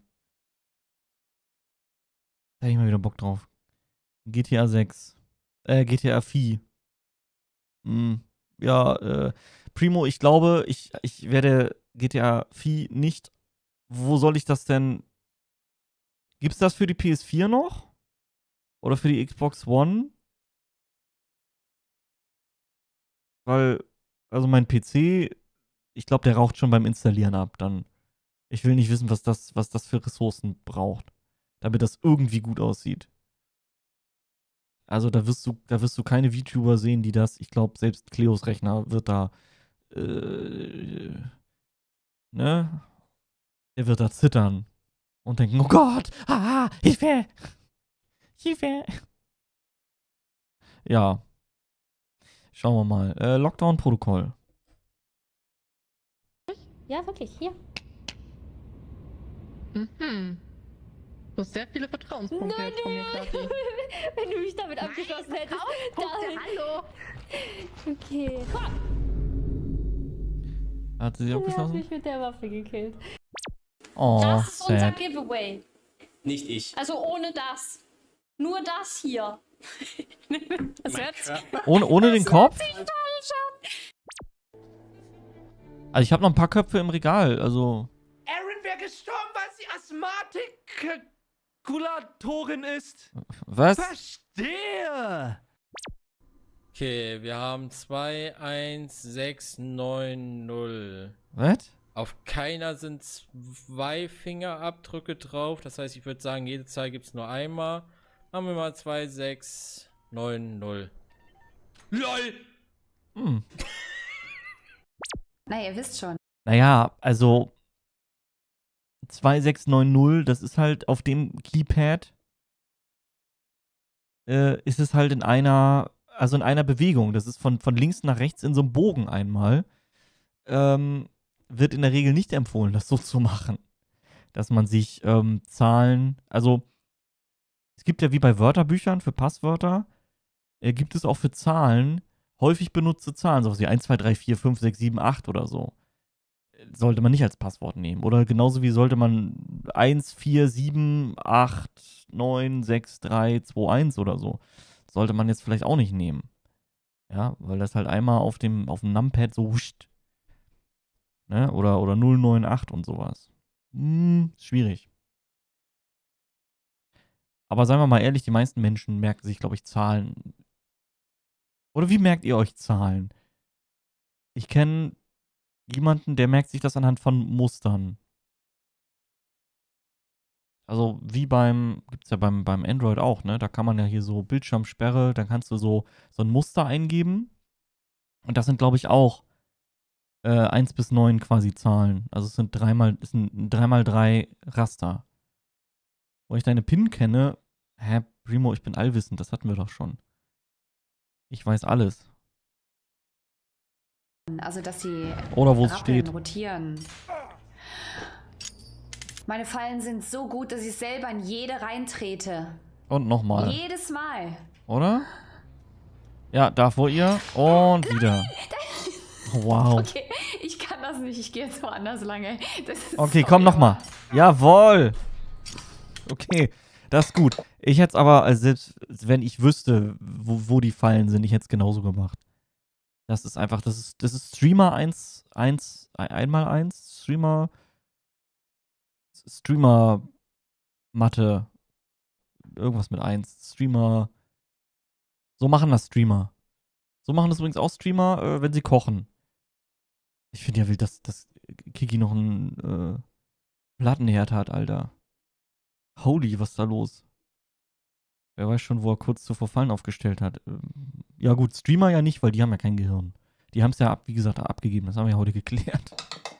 Speaker 2: Da hätte ich mal wieder Bock drauf. G T A sechs. Äh, G T A vier. Hm. Ja, äh, Primo, ich glaube, ich, ich werde G T A vier nicht... Wo soll ich das denn... Gibt's das für die P S vier noch? Oder für die Xbox One? Weil, also mein P C, ich glaube, der raucht schon beim Installieren ab. Dann, ich will nicht wissen, was das, was das für Ressourcen braucht, damit das irgendwie gut aussieht. Also da wirst du, da wirst du keine VTuber sehen, die das, ich glaube, selbst Cleos Rechner wird da, äh, ne? Der wird da zittern und denken, oh Gott, ah, Hilfe, Hilfe. Ja. Schauen wir mal. Äh, Lockdown-Protokoll.
Speaker 1: Ja, wirklich, hier.
Speaker 6: Mhm. Du hast sehr viele Vertrauenspunkte
Speaker 1: Nein,
Speaker 6: jetzt von mir, Kathi.
Speaker 1: Wenn du mich damit abgeschlossen
Speaker 6: Nein,
Speaker 1: hättest.
Speaker 6: Vertrauenspunkte, hallo.
Speaker 1: Okay.
Speaker 2: Hat sie sie
Speaker 1: Er hat
Speaker 2: abgeschlossen?
Speaker 1: mich mit der Waffe gekillt.
Speaker 2: Oh,
Speaker 1: Das ist unser
Speaker 2: sad.
Speaker 1: Giveaway.
Speaker 8: Nicht ich.
Speaker 1: Also ohne das. Nur das hier. Das hört sich...
Speaker 2: Ohne, ohne den Kopf?
Speaker 1: Das hört sich falsch an.
Speaker 2: Also ich habe noch ein paar Köpfe im Regal, also...
Speaker 10: Aaron wäre gestorben, weil sie Asthmatik-Kulatorin ist.
Speaker 2: Was?
Speaker 10: Verstehe.
Speaker 12: Okay, wir haben zwei eins sechs neun null.
Speaker 2: Was?
Speaker 12: Auf keiner sind zwei Fingerabdrücke drauf. Das heißt, ich würde sagen, jede Zahl gibt es nur einmal. Haben wir mal zwei sechs neun null.
Speaker 10: LOL!
Speaker 2: Hm.
Speaker 15: Na, ihr wisst schon.
Speaker 2: Naja, also... zwei sechs neun null, das ist halt auf dem Keypad... Äh, ist es halt in einer... Also in einer Bewegung. Das ist von, von links nach rechts in so einem Bogen einmal. Ähm... Wird in der Regel nicht empfohlen, das so zu machen. Dass man sich ähm, Zahlen, also es gibt ja wie bei Wörterbüchern für Passwörter, äh, gibt es auch für Zahlen häufig benutzte Zahlen, so wie eins, zwei, drei, vier, fünf, sechs, sieben, acht oder so. Sollte man nicht als Passwort nehmen. Oder genauso wie sollte man eins, vier, sieben, acht, neun, sechs, drei, zwei, eins oder so. Sollte man jetzt vielleicht auch nicht nehmen. Ja, weil das halt einmal auf dem, auf dem Numpad so huscht. Ne? Oder, oder null neun acht und sowas. Hm, schwierig. Aber seien wir mal ehrlich, die meisten Menschen merken sich, glaube ich, Zahlen. Oder wie merkt ihr euch Zahlen? Ich kenne jemanden, der merkt sich das anhand von Mustern. Also wie beim, gibt's ja beim, beim Android auch, ne? Da kann man ja hier so Bildschirmsperre, dann kannst du so, so ein Muster eingeben. Und das sind, glaube ich, auch Äh, eins bis neun quasi Zahlen. Also es sind dreimal, es sind drei mal drei Raster. Wo ich deine PIN kenne, hä, Primo, ich bin allwissend, das hatten wir doch schon. Ich weiß alles.
Speaker 15: Also, dass sie
Speaker 2: Oder wo es
Speaker 15: rappeln,
Speaker 2: steht.
Speaker 15: rotieren. Meine Fallen sind so gut, dass ich selber in jede reintrete.
Speaker 2: Und nochmal.
Speaker 15: Jedes Mal.
Speaker 2: Oder? Ja, da vor ihr. Und wieder. Wow.
Speaker 15: Okay, ich kann das nicht. Ich gehe jetzt woanders lang, ey. Das ist
Speaker 2: Okay,
Speaker 15: so
Speaker 2: komm nochmal. Jawohl. Okay, das ist gut. Ich hätte es aber, also selbst wenn ich wüsste, wo, wo die Fallen sind, ich hätte es genauso gemacht. Das ist einfach, das ist, das ist Streamer eins, eins, einmal eins, Streamer, Streamer Mathe, irgendwas mit eins, Streamer, so machen das Streamer. So machen das übrigens auch Streamer, äh, wenn sie kochen. Ich finde ja wild, dass, dass Kiki noch einen äh, Plattenherd hat, Alter. Holy, was ist da los? Wer weiß schon, wo er kurz zuvor Fallen aufgestellt hat. Ähm, ja gut, Streamer ja nicht, weil die haben ja kein Gehirn. Die haben es ja, ab, wie gesagt, abgegeben. Das haben wir ja heute geklärt.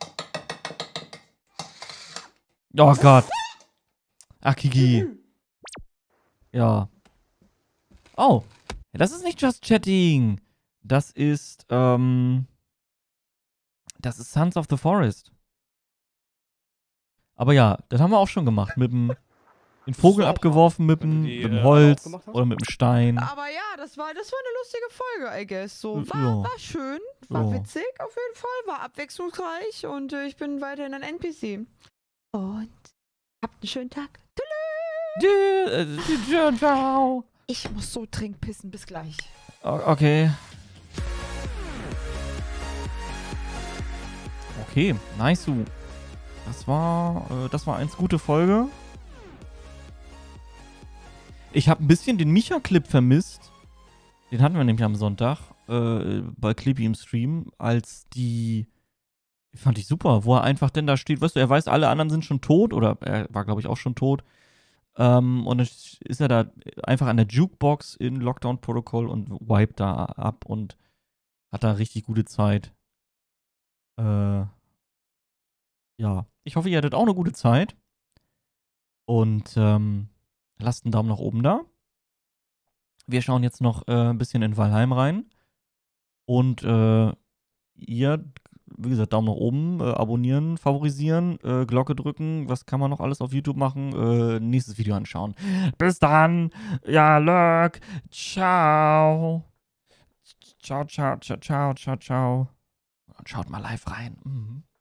Speaker 2: Oh Gott. Ach, Kiki. Ja. Oh. Das ist nicht Just Chatting. Das ist, ähm... Das ist Sons of the Forest. Aber ja, das haben wir auch schon gemacht. Mit dem... Den Vogel abgeworfen mit dem,
Speaker 4: die,
Speaker 2: mit dem
Speaker 4: äh,
Speaker 2: Holz
Speaker 4: auch
Speaker 2: oder mit dem Stein.
Speaker 4: Aber ja, das war, das war eine lustige Folge, I guess. So, war,
Speaker 2: Ja.
Speaker 4: war schön, war
Speaker 2: Ja.
Speaker 4: witzig auf jeden Fall, war abwechslungsreich und äh, ich bin weiterhin ein N P C. Und habt einen schönen Tag.
Speaker 2: Ciao.
Speaker 4: Ich muss so dringend pissen, bis gleich.
Speaker 2: Okay. Okay, nice. Das war, äh, das war eins gute Folge. Ich habe ein bisschen den Micha-Clip vermisst. Den hatten wir nämlich am Sonntag äh, bei Clippy im Stream, als die, fand ich super, wo er einfach denn da steht, weißt du, er weiß, alle anderen sind schon tot, oder er war, glaube ich, auch schon tot. Ähm, und dann ist er da einfach an der Jukebox in Lockdown Protocol und wiped da ab und hat da richtig gute Zeit. Äh, ja, ich hoffe, ihr hattet auch eine gute Zeit. Und, ähm, lasst einen Daumen nach oben da. Wir schauen jetzt noch äh, ein bisschen in Valheim rein. Und äh, ihr, wie gesagt, Daumen nach oben, äh, abonnieren, favorisieren, äh, Glocke drücken. Was kann man noch alles auf YouTube machen? Äh, nächstes Video anschauen. Bis dann. Ja, Lurk. Ciao. Ciao, ciao, ciao, ciao, ciao, ciao. Und schaut mal live rein. Mhm.